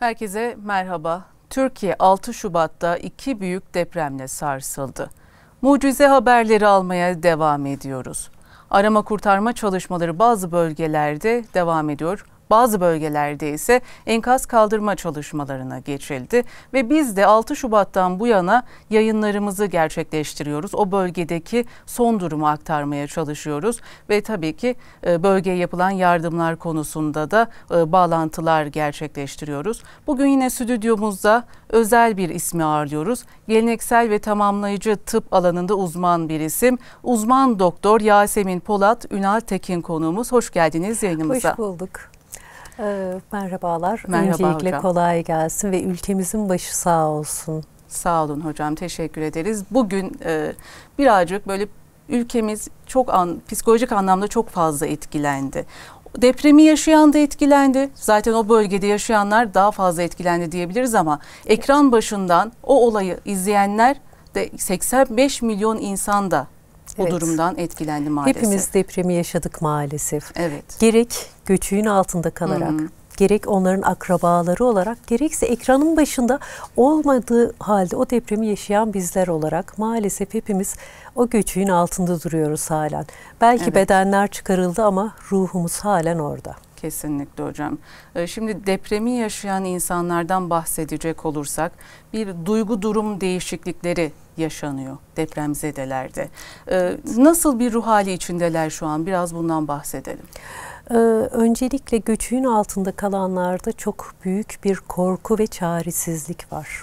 Herkese merhaba. Türkiye 6 Şubat'ta iki büyük depremle sarsıldı. Mucize haberleri almaya devam ediyoruz. Arama kurtarma çalışmaları bazı bölgelerde devam ediyor. Bazı bölgelerde ise enkaz kaldırma çalışmalarına geçildi ve biz de 6 Şubat'tan bu yana yayınlarımızı gerçekleştiriyoruz. O bölgedeki son durumu aktarmaya çalışıyoruz ve tabii ki bölgeye yapılan yardımlar konusunda da bağlantılar gerçekleştiriyoruz. Bugün yine stüdyomuzda özel bir ismi ağırlıyoruz. Geleneksel ve tamamlayıcı tıp alanında uzman bir isim. Uzman doktor Yasemin Polat Ünal Tekin konuğumuz. Hoş geldiniz yayınımıza. Hoş bulduk. Merhabalar. Merhaba Öncelikle hocam. kolay gelsin ve ülkemizin başı sağ olsun. Sağ olun hocam, teşekkür ederiz. Bugün birazcık böyle ülkemiz çok psikolojik anlamda çok fazla etkilendi. Depremi yaşayan da etkilendi. Zaten o bölgede yaşayanlar daha fazla etkilendi diyebiliriz ama ekran başından o olayı izleyenler de 85 milyon insan da o durumdan etkilendi maalesef. Hepimiz depremi yaşadık maalesef. Evet. Gerek göçüğün altında kalarak, gerek onların akrabaları olarak, gerekse ekranın başında olmadığı halde o depremi yaşayan bizler olarak maalesef hepimiz o göçüğün altında duruyoruz halen. Belki bedenler çıkarıldı ama ruhumuz halen orada. Kesinlikle hocam. Şimdi depremi yaşayan insanlardan bahsedecek olursak bir duygu durum değişiklikleri yaşanıyor depremzedelerde. Nasıl bir ruh hali içindeler şu an? Biraz bundan bahsedelim. Öncelikle göçüğün altında kalanlarda çok büyük bir korku ve çaresizlik var.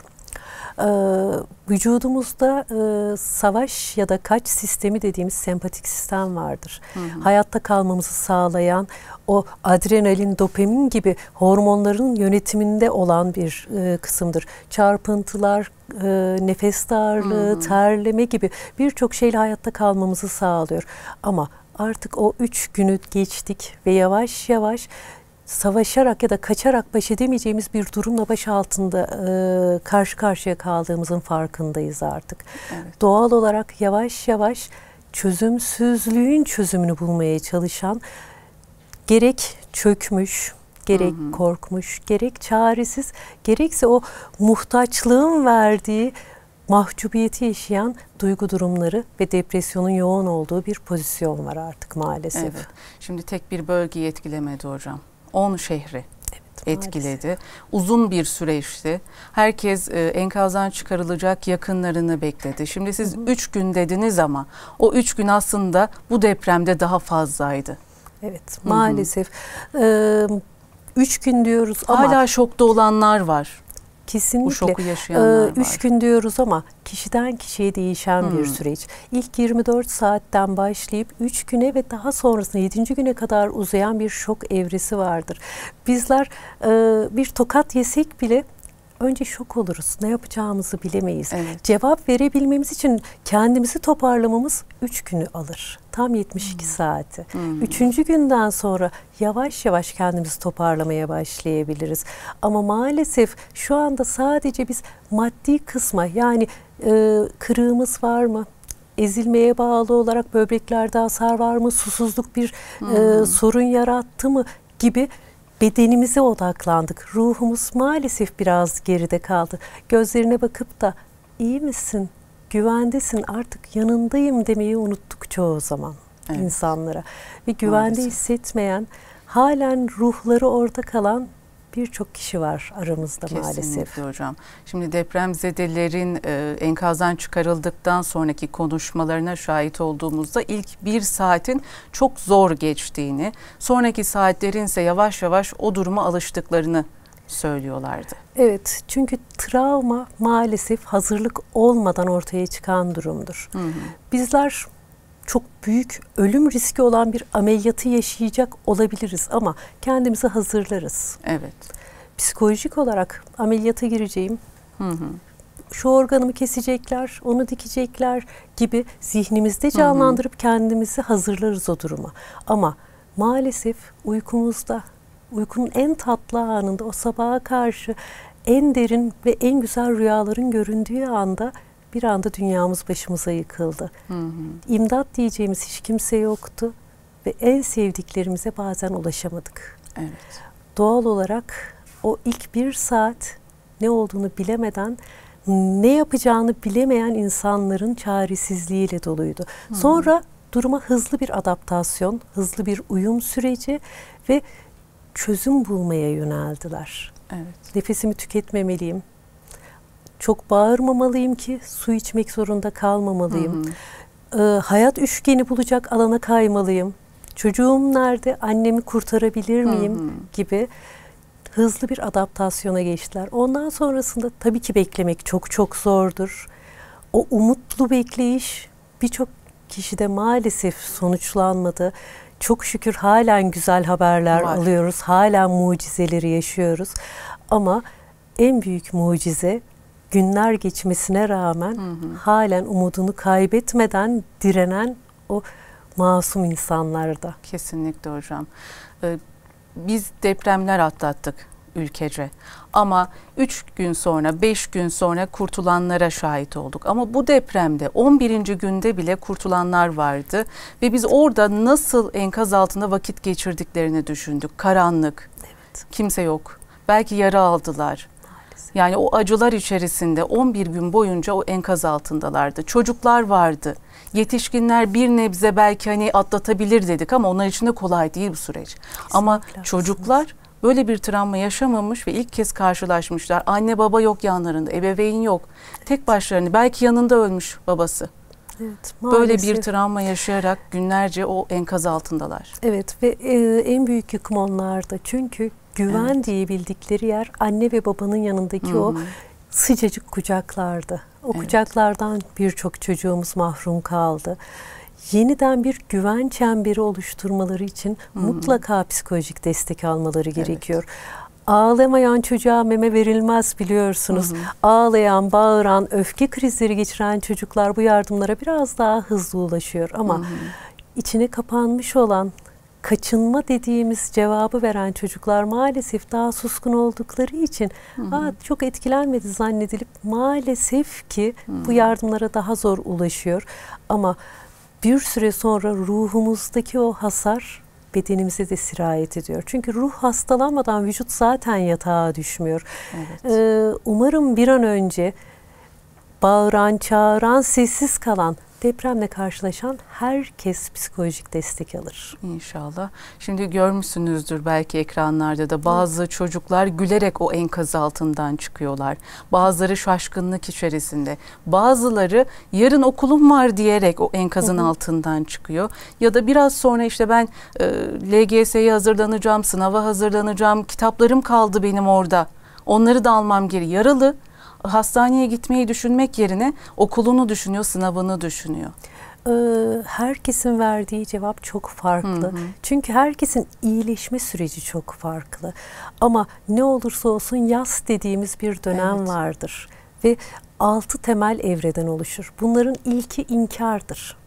Vücudumuzda savaş ya da kaç sistemi dediğimiz sempatik sistem vardır. Hayatta kalmamızı sağlayan o adrenalin, dopamin gibi hormonların yönetiminde olan bir kısımdır. Çarpıntılar, nefes darlığı, terleme gibi birçok şeyle hayatta kalmamızı sağlıyor. Ama artık o 3 günü geçtik ve yavaş yavaş savaşarak ya da kaçarak baş edemeyeceğimiz bir durumla baş altında karşı karşıya kaldığımızın farkındayız artık. Evet. Doğal olarak yavaş yavaş çözümsüzlüğün çözümünü bulmaya çalışan, gerek çökmüş, gerek korkmuş, gerek çaresiz, gerekse o muhtaçlığın verdiği mahcubiyeti yaşayan duygu durumları ve depresyonun yoğun olduğu bir pozisyon var artık maalesef. Evet. Şimdi tek bir bölgeyi etkilemedi hocam. 10 şehri etkiledi. Maalesef. Uzun bir süreçti. Herkes enkazdan çıkarılacak yakınlarını bekledi. Şimdi siz 3 gün dediniz ama o 3 gün aslında bu depremde daha fazlaydı. Evet, maalesef. 3 gün diyoruz ama hala şokta olanlar var. Kesinlikle. Bu şoku yaşayanlar var. 3 gün diyoruz ama kişiden kişiye değişen bir süreç. İlk 24 saatten başlayıp 3 güne ve daha sonrasında 7. güne kadar uzayan bir şok evresi vardır. Bizler bir tokat yesek bile önce şok oluruz. Ne yapacağımızı bilemeyiz. Evet. Cevap verebilmemiz için kendimizi toparlamamız 3 günü alır. Tam 72 saati. 3. günden sonra yavaş yavaş kendimizi toparlamaya başlayabiliriz. Ama maalesef şu anda sadece biz maddi kısma, yani kırığımız var mı? Ezilmeye bağlı olarak böbreklerde hasar var mı? Susuzluk bir sorun yarattı mı? Gibi bedenimize odaklandık. Ruhumuz maalesef biraz geride kaldı. Gözlerine bakıp da iyi misin, güvendesin, artık yanındayım demeyi unuttuk çoğu zaman insanlara. Ve güvende hissetmeyen, halen ruhları orada kalan birçok kişi var aramızda maalesef. Kesinlikle hocam. Şimdi depremzedelerin enkazdan çıkarıldıktan sonraki konuşmalarına şahit olduğumuzda ilk 1 saatin çok zor geçtiğini, sonraki saatlerin ise yavaş yavaş o duruma alıştıklarını söylüyorlardı. Evet, çünkü travma maalesef hazırlık olmadan ortaya çıkan durumdur. Bizler çok büyük ölüm riski olan bir ameliyatı yaşayacak olabiliriz ama kendimizi hazırlarız. Evet. Psikolojik olarak ameliyata gireceğim, şu organımı kesecekler, onu dikecekler gibi zihnimizde canlandırıp kendimizi hazırlarız o duruma. Ama maalesef uykumuzda, uykunun en tatlı anında, o sabaha karşı en derin ve en güzel rüyaların göründüğü anda bir anda dünyamız başımıza yıkıldı. İmdat diyeceğimiz hiç kimse yoktu ve en sevdiklerimize bazen ulaşamadık. Evet. Doğal olarak o ilk 1 saat ne olduğunu bilemeden, ne yapacağını bilemeyen insanların çaresizliğiyle doluydu. Sonra duruma hızlı bir adaptasyon, hızlı bir uyum süreci ve çözüm bulmaya yöneldiler. Evet. Nefesimi tüketmemeliyim. Çok bağırmamalıyım ki su içmek zorunda kalmamalıyım. Hayat üçgeni bulacak alana kaymalıyım. Çocuğum nerede? Annemi kurtarabilir miyim? Gibi hızlı bir adaptasyona geçtiler. Ondan sonrasında tabii ki beklemek çok çok zordur. O umutlu bekleyiş birçok kişide maalesef sonuçlanmadı. Çok şükür halen güzel haberler alıyoruz. Halen mucizeleri yaşıyoruz. Ama en büyük mucize, günler geçmesine rağmen halen umudunu kaybetmeden direnen o masum insanlarda. Kesinlikle hocam. Biz depremler atlattık ülkece. Ama 3 gün sonra, 5 gün sonra kurtulanlara şahit olduk. Ama bu depremde 11. günde bile kurtulanlar vardı. Ve biz orada nasıl enkaz altında vakit geçirdiklerini düşündük. Karanlık, kimse yok. Belki yara aldılar. Yani o acılar içerisinde 11 gün boyunca o enkaz altındalardı. Çocuklar vardı. Yetişkinler bir nebze belki hani atlatabilir dedik ama onlar için de kolay değil bu süreç. Kesinlikle. Ama çocuklar böyle bir travma yaşamamış ve ilk kez karşılaşmışlar. Anne baba yok yanlarında, ebeveyn yok. Tek başlarına, belki yanında ölmüş babası. Evet, böyle bir travma yaşayarak günlerce o enkaz altındalar. Evet ve en büyük yıkım onlarda. Çünkü güven diye bildikleri yer anne ve babanın yanındaki o sıcacık kucaklardı. O kucaklardan birçok çocuğumuz mahrum kaldı. Yeniden bir güven çemberi oluşturmaları için mutlaka psikolojik destek almaları gerekiyor. Ağlamayan çocuğa meme verilmez biliyorsunuz. Ağlayan, bağıran, öfke krizleri geçiren çocuklar bu yardımlara biraz daha hızlı ulaşıyor. Ama içine kapanmış olan, kaçınma dediğimiz cevabı veren çocuklar maalesef daha suskun oldukları için çok etkilenmedi zannedilip maalesef ki bu yardımlara daha zor ulaşıyor. Ama bir süre sonra ruhumuzdaki o hasar bedenimize de sirayet ediyor. Çünkü ruh hastalanmadan vücut zaten yatağa düşmüyor. Umarım bir an önce bağıran, çağıran, sessiz kalan, depremle karşılaşan herkes psikolojik destek alır. İnşallah. Şimdi görmüşsünüzdür belki ekranlarda da bazı çocuklar gülerek o enkaz altından çıkıyorlar. Bazıları şaşkınlık içerisinde. Bazıları yarın okulum var diyerek o enkazın altından çıkıyor. Ya da biraz sonra işte ben LGS'ye hazırlanacağım, sınava hazırlanacağım, kitaplarım kaldı benim orada. Onları da almam gerekiyor. Yaralı. Hastaneye gitmeyi düşünmek yerine okulunu düşünüyor, sınavını düşünüyor. Herkesin verdiği cevap çok farklı. Çünkü herkesin iyileşme süreci çok farklı. Ama ne olursa olsun yas dediğimiz bir dönem vardır. Ve 6 temel evreden oluşur. Bunların ilki inkardır.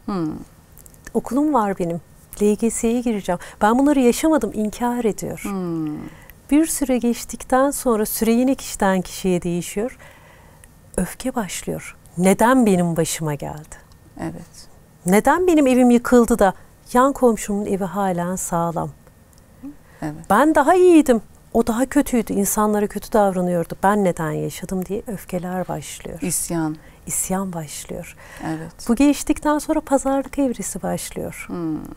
Okulum var benim. LGS'ye gireceğim. Ben bunları yaşamadım, inkar ediyor. Bir süre geçtikten sonra süre yine kişiden kişiye değişiyor. Öfke başlıyor. Neden benim başıma geldi? Evet. Neden benim evim yıkıldı da yan komşumun evi halen sağlam? Evet. Ben daha iyiydim. O daha kötüydü. İnsanlara kötü davranıyordu. Ben neden yaşadım diye öfkeler başlıyor. İsyan. İsyan başlıyor. Evet. Bu geçtikten sonra pazarlık evresi başlıyor.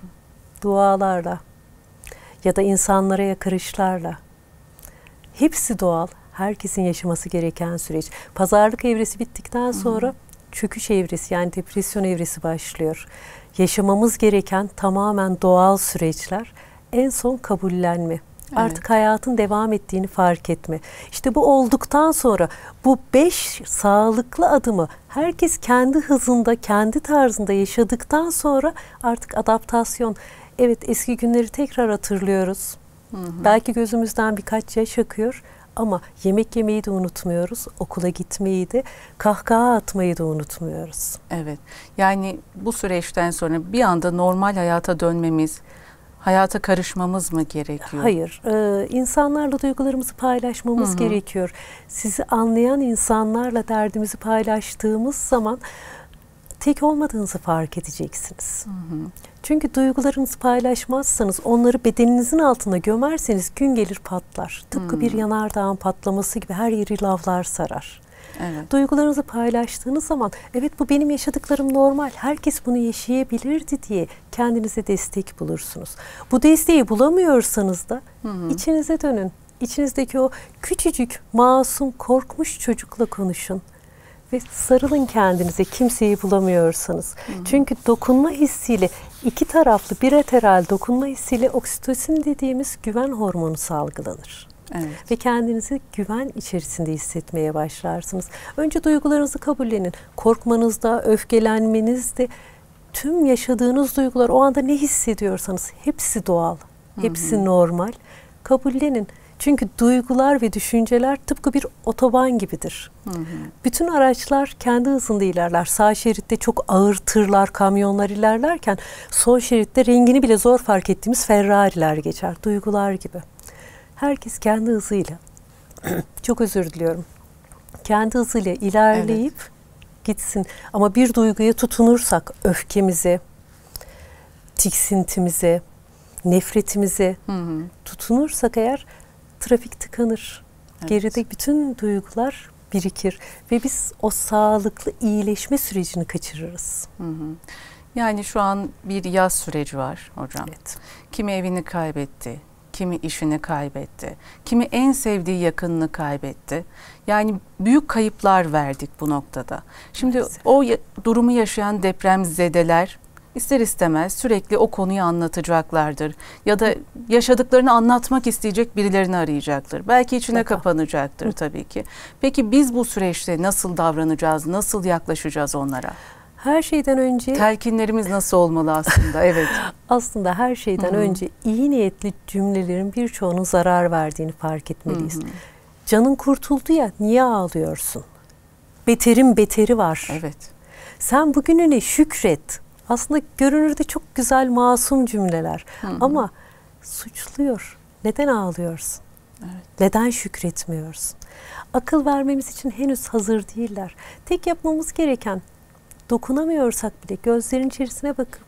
Dualarla ya da insanlara yakarışlarla. Hepsi doğal. Herkesin yaşaması gereken süreç. Pazarlık evresi bittikten sonra çöküş evresi yani depresyon evresi başlıyor. Yaşamamız gereken tamamen doğal süreçler. En son kabullenme. Artık hayatın devam ettiğini fark etme. İşte bu olduktan sonra bu 5 sağlıklı adımı herkes kendi hızında, kendi tarzında yaşadıktan sonra artık adaptasyon. Evet, eski günleri tekrar hatırlıyoruz. Belki gözümüzden birkaç yaş akıyor. Ama yemek yemeyi de unutmuyoruz, okula gitmeyi de, kahkaha atmayı da unutmuyoruz. Evet, yani bu süreçten sonra bir anda normal hayata dönmemiz, hayata karışmamız mı gerekiyor? Hayır, insanlarla duygularımızı paylaşmamız gerekiyor. Sizi anlayan insanlarla derdimizi paylaştığımız zaman tek olmadığınızı fark edeceksiniz. Çünkü duygularınızı paylaşmazsanız, onları bedeninizin altına gömerseniz gün gelir patlar. Tıpkı bir yanardağın patlaması gibi her yeri lavlar sarar. Evet. Duygularınızı paylaştığınız zaman, evet bu benim yaşadıklarım normal, herkes bunu yaşayabilirdi diye kendinize destek bulursunuz. Bu desteği bulamıyorsanız da içinize dönün. İçinizdeki o küçücük, masum, korkmuş çocukla konuşun. Ve sarılın kendinize, kimseyi bulamıyorsanız. Çünkü dokunma hissiyle, iki taraflı bilateral dokunma hissiyle oksitosin dediğimiz güven hormonu salgılanır. Evet. Ve kendinizi güven içerisinde hissetmeye başlarsınız. Önce duygularınızı kabullenin. Korkmanızda, öfkelenmenizde, tüm yaşadığınız duygular, o anda ne hissediyorsanız hepsi doğal, hepsi normal. Kabullenin. Çünkü duygular ve düşünceler tıpkı bir otoban gibidir. Bütün araçlar kendi hızında ilerler. Sağ şeritte çok ağır tırlar, kamyonlar ilerlerken sol şeritte rengini bile zor fark ettiğimiz Ferrari'ler geçer. Duygular gibi. Herkes kendi hızıyla, çok özür diliyorum, kendi hızıyla ilerleyip gitsin. Ama bir duyguya tutunursak, öfkemize, tiksintimize, nefretimize tutunursak eğer, trafik tıkanır. Evet. Geride bütün duygular birikir ve biz o sağlıklı iyileşme sürecini kaçırırız. Yani şu an bir yaz süreci var hocam. Evet. Kimi evini kaybetti, kimi işini kaybetti, kimi en sevdiği yakınını kaybetti. Yani büyük kayıplar verdik bu noktada. Şimdi maalesef o durumu yaşayan depremzedeler İster istemez sürekli o konuyu anlatacaklardır. Ya da yaşadıklarını anlatmak isteyecek birilerini arayacaktır. Belki içine kapanacaktır tabii ki. Peki biz bu süreçte nasıl davranacağız, nasıl yaklaşacağız onlara? Her şeyden önce... Telkinlerimiz nasıl olmalı aslında? Evet. Aslında her şeyden önce iyi niyetli cümlelerin birçoğunun zarar verdiğini fark etmeliyiz. Canın kurtuldu ya, niye ağlıyorsun? Beterin beteri var. Evet. Sen bugününe şükret. Aslında görünürde çok güzel, masum cümleler. Ama suçluyor. Neden ağlıyorsun? Evet. Neden şükretmiyorsun? Akıl vermemiz için henüz hazır değiller. Tek yapmamız gereken, dokunamıyorsak bile gözlerin içerisine bakıp,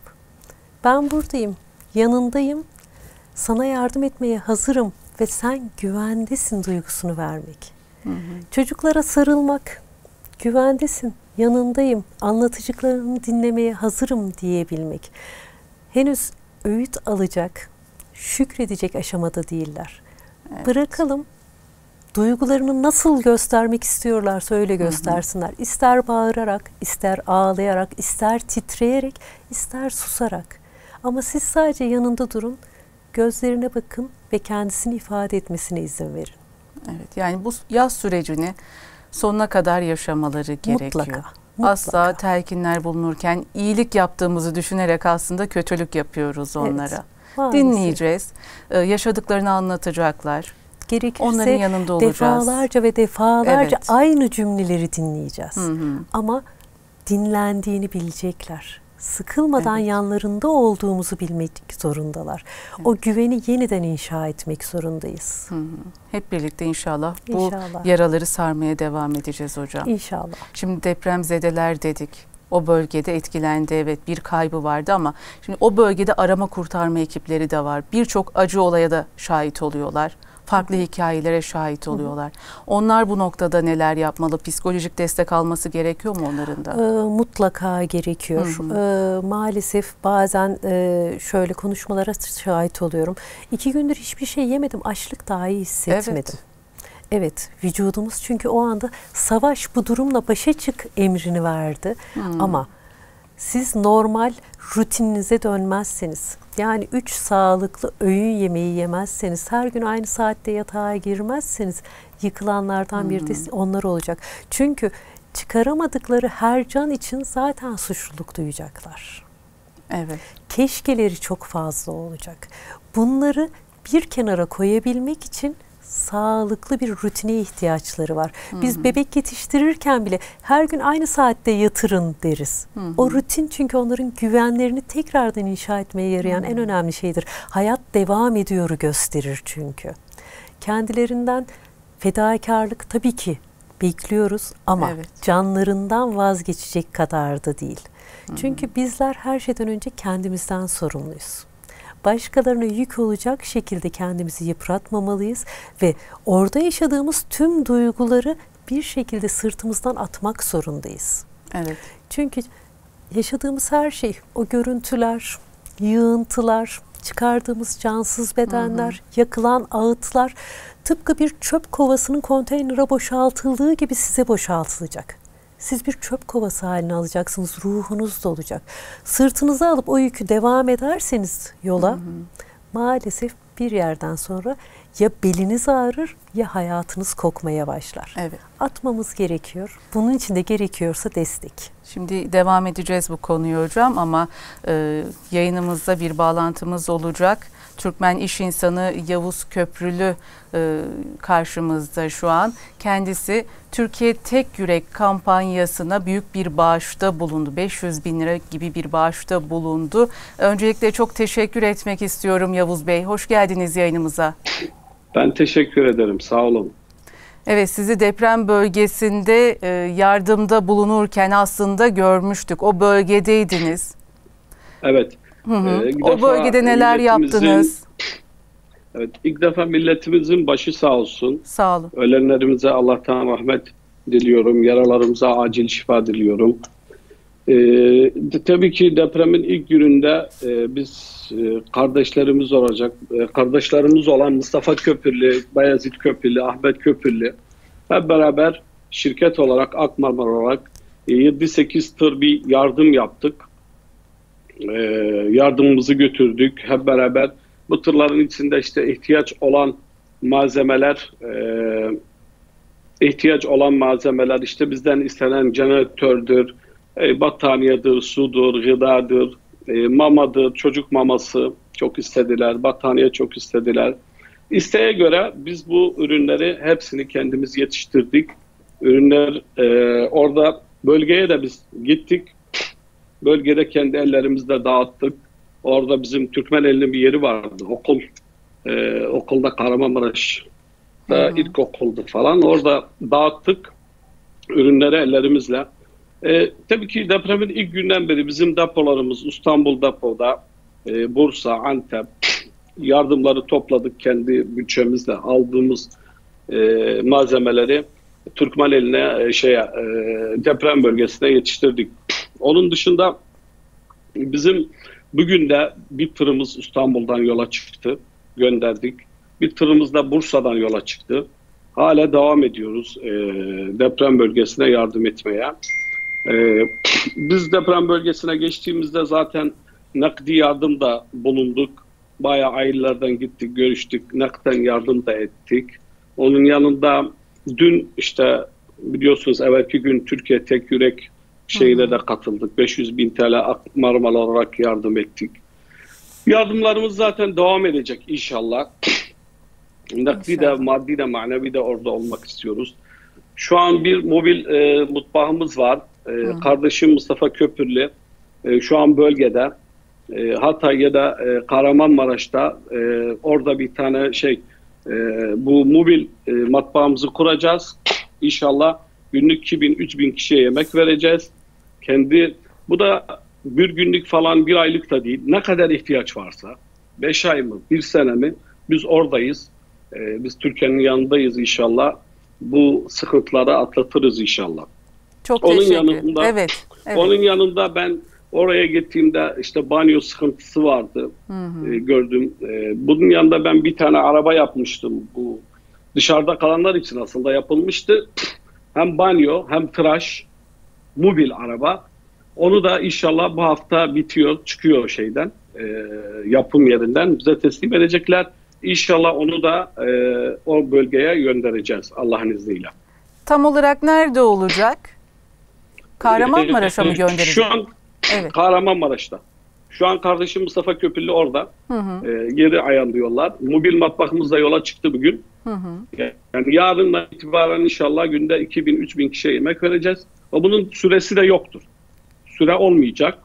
ben buradayım, yanındayım, sana yardım etmeye hazırım ve sen güvendesin duygusunu vermek. Çocuklara sarılmak, güvendesin, yanındayım, anlatıcılarını dinlemeye hazırım diyebilmek. Henüz öğüt alacak, şükredecek aşamada değiller. Evet. Bırakalım, duygularını nasıl göstermek istiyorlarsa öyle göstersinler. İster bağırarak, ister ağlayarak, ister titreyerek, ister susarak. Ama siz sadece yanında durun, gözlerine bakın ve kendisini ifade etmesine izin verin. Evet, yani bu yaz sürecini sonuna kadar yaşamaları gerekiyor. Mutlaka. Asla telkinler bulunurken iyilik yaptığımızı düşünerek aslında kötülük yapıyoruz onlara. Evet, dinleyeceğiz. Yaşadıklarını anlatacaklar. Gerekirse onların yanında olacağız. Defalarca ve defalarca aynı cümleleri dinleyeceğiz. Ama dinlendiğini bilecekler. Sıkılmadan yanlarında olduğumuzu bilmek zorundalar. O güveni yeniden inşa etmek zorundayız. Hep birlikte inşallah bu yaraları sarmaya devam edeceğiz hocam. İnşallah. Şimdi depremzedeler dedik. O bölgede etkilendi, evet, bir kaybı vardı ama şimdi o bölgede arama kurtarma ekipleri de var. Birçok acı olaya da şahit oluyorlar. Farklı hikayelere şahit oluyorlar. Onlar bu noktada neler yapmalı? Psikolojik destek alması gerekiyor mu onların da? Mutlaka gerekiyor. Maalesef bazen şöyle konuşmalara şahit oluyorum. 2 gündür hiçbir şey yemedim, açlık dahi hissetmedim. Evet, vücudumuz çünkü o anda savaş, bu durumla başa çık emrini verdi. Ama siz normal rutininize dönmezseniz, yani 3 sağlıklı öğün yemeği yemezseniz, her gün aynı saatte yatağa girmezseniz, yıkılanlardan biri de onlar olacak. Çünkü çıkaramadıkları her can için zaten suçluluk duyacaklar. Evet. Keşkeleri çok fazla olacak. Bunları bir kenara koyabilmek için sağlıklı bir rutine ihtiyaçları var. Biz bebek yetiştirirken bile her gün aynı saatte yatırın deriz. O rutin çünkü onların güvenlerini tekrardan inşa etmeye yarayan en önemli şeydir. Hayat devam ediyoru gösterir çünkü. Kendilerinden fedakarlık tabii ki bekliyoruz ama Evet. canlarından vazgeçecek kadar da değil. Çünkü bizler her şeyden önce kendimizden sorumluyuz. Başkalarına yük olacak şekilde kendimizi yıpratmamalıyız ve orada yaşadığımız tüm duyguları bir şekilde sırtımızdan atmak zorundayız. Evet. Çünkü yaşadığımız her şey, o görüntüler, yığıntılar, çıkardığımız cansız bedenler, yakılan ağıtlar tıpkı bir çöp kovasının konteynere boşaltıldığı gibi size boşaltılacak. Siz bir çöp kovası haline alacaksınız, ruhunuz da olacak. Sırtınıza alıp o yükü devam ederseniz yola, maalesef bir yerden sonra ya beliniz ağrır ya hayatınız kokmaya başlar. Evet. Atmamız gerekiyor. Bunun için de gerekiyorsa destek. Şimdi devam edeceğiz bu konuyu hocam ama yayınımızda bir bağlantımız olacak. Türkmen iş insanı Yavuz Köprülü karşımızda şu an. Kendisi Türkiye Tek Yürek kampanyasına büyük bir bağışta bulundu. 500 bin lira gibi bir bağışta bulundu. Öncelikle çok teşekkür etmek istiyorum Yavuz Bey. Hoş geldiniz yayınımıza. Ben teşekkür ederim. Sağ olun. Evet, sizi deprem bölgesinde yardımda bulunurken aslında görmüştük. O bölgedeydiniz. Evet. O bölgede neler yaptınız? Evet, ilk defa milletimizin başı sağ olsun. Sağ olun. Ölenlerimize Allah'tan rahmet diliyorum. Yaralarımıza acil şifa diliyorum. Tabii ki depremin ilk gününde biz kardeşlerimiz olacak. Kardeşlerimiz olan Mustafa Köprülü, Bayezid Köprülü, Ahmet Köprülü hep beraber şirket olarak, Akmarmar olarak 7-8 tır bir yardım yaptık. Yardımımızı götürdük. Hep beraber bu tırların içinde işte ihtiyaç olan malzemeler işte bizden istenen jeneratördür, battaniyedir, sudur, gıdadır, mamadır, çocuk maması çok istediler, battaniye çok istediler. İsteğe göre biz bu ürünleri hepsini kendimiz yetiştirdik. Ürünler orada bölgeye de biz gittik. Bölgede kendi ellerimizle dağıttık. Orada bizim Türkmeneli'nin bir yeri vardı, okul. Okulda Kahramanmaraş'ta ilkokuldu falan. Orada dağıttık ürünleri ellerimizle. Tabii ki depremin ilk günden beri bizim depolarımız İstanbul depoda, Bursa, Antep yardımları topladık kendi bütçemizle aldığımız malzemeleri Türkmeneli'ne deprem bölgesine yetiştirdik. Onun dışında bizim bugün de bir tırımız İstanbul'dan yola çıktı, gönderdik. Bir tırımız da Bursa'dan yola çıktı. Hala devam ediyoruz deprem bölgesine yardım etmeye. Biz deprem bölgesine geçtiğimizde zaten nakdi yardım da bulunduk. Bayağı ailelerden gittik, görüştük, nakden yardım da ettik. Onun yanında dün işte biliyorsunuz evvelki gün Türkiye Tek Yürek şeyine de katıldık. 500 bin TL Akmarmar olarak yardım ettik. Yardımlarımız zaten devam edecek inşallah. Nakdi de, maddi de, manevi de orada olmak istiyoruz. Şu an bir mobil mutfağımız var. Kardeşim Mustafa Köprülü şu an bölgede. Hatay'da da Kahramanmaraş'ta orada bir tane bu mobil matbaamızı kuracağız. İnşallah günlük 2000-3000 kişiye yemek vereceğiz. Bu da bir günlük falan, bir aylık da değil. Ne kadar ihtiyaç varsa 5 ay mı, 1 sene mi biz oradayız. Biz Türkiye'nin yanındayız inşallah. Bu sıkıntıları atlatırız inşallah. Çok teşekkür ederim. Evet. Onun yanında ben oraya gittiğimde işte banyo sıkıntısı vardı. Gördüm. Bunun yanında ben bir tane araba yapmıştım. Bu dışarıda kalanlar için aslında yapılmıştı. Hem banyo hem tıraş, mobil araba. Onu da inşallah bu hafta bitiyor, çıkıyor yapım yerinden. Bize teslim edecekler. İnşallah onu da o bölgeye göndereceğiz Allah'ın izniyle. Tam olarak nerede olacak? Kahramanmaraş'a mı göndereceğiz? Şu an evet. Kahramanmaraş'ta. Şu an kardeşim Mustafa Köprülü orada. Yeri ayarlıyorlar. Mobil matbaamız da yola çıktı bugün. Yani yarından itibaren inşallah günde 2000-3000 kişiye yemek vereceğiz. Ama bunun süresi de yoktur. Süre olmayacak.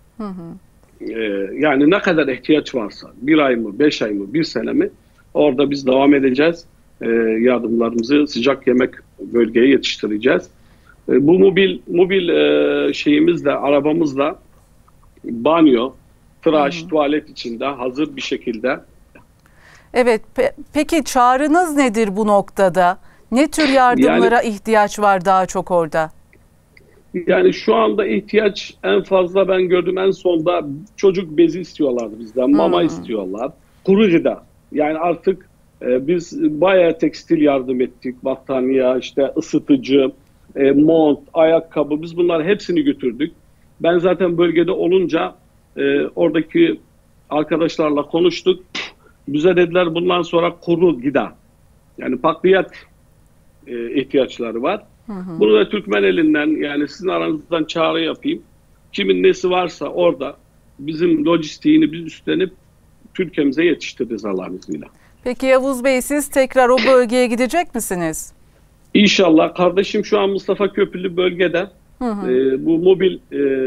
Yani ne kadar ihtiyaç varsa 1 ay mı, 5 ay mı, 1 sene mi orada biz devam edeceğiz. yardımlarımızı sıcak yemek bölgeye yetiştireceğiz. Bu mobil şeyimizle, arabamızla banyo, tıraş, tuvalet içinde hazır bir şekilde. Evet, peki çağrınız nedir bu noktada? Ne tür yardımlara ihtiyaç var daha çok orada? Yani şu anda ihtiyaç en fazla ben gördüm en sonda çocuk bezi istiyorlardı bizden, mama istiyorlar, kuru gıda. Yani artık biz bayağı tekstil yardım ettik, battaniye, işte ısıtıcı, mont, ayakkabı, biz bunları hepsini götürdük. Ben zaten bölgede olunca oradaki arkadaşlarla konuştuk. Bize dediler bundan sonra kuru gıda, yani bakliyat ihtiyaçları var. Bunu da Türkmen elinden, yani sizin aranızdan çağrı yapayım. Kimin nesi varsa orada bizim lojistiğini biz üstlenip Türkiye'mize yetiştiririz Allah'ın izniyle. Peki Yavuz Bey, siz tekrar o bölgeye gidecek misiniz? İnşallah. Kardeşim şu an Mustafa Köprülü bölgede bu mobil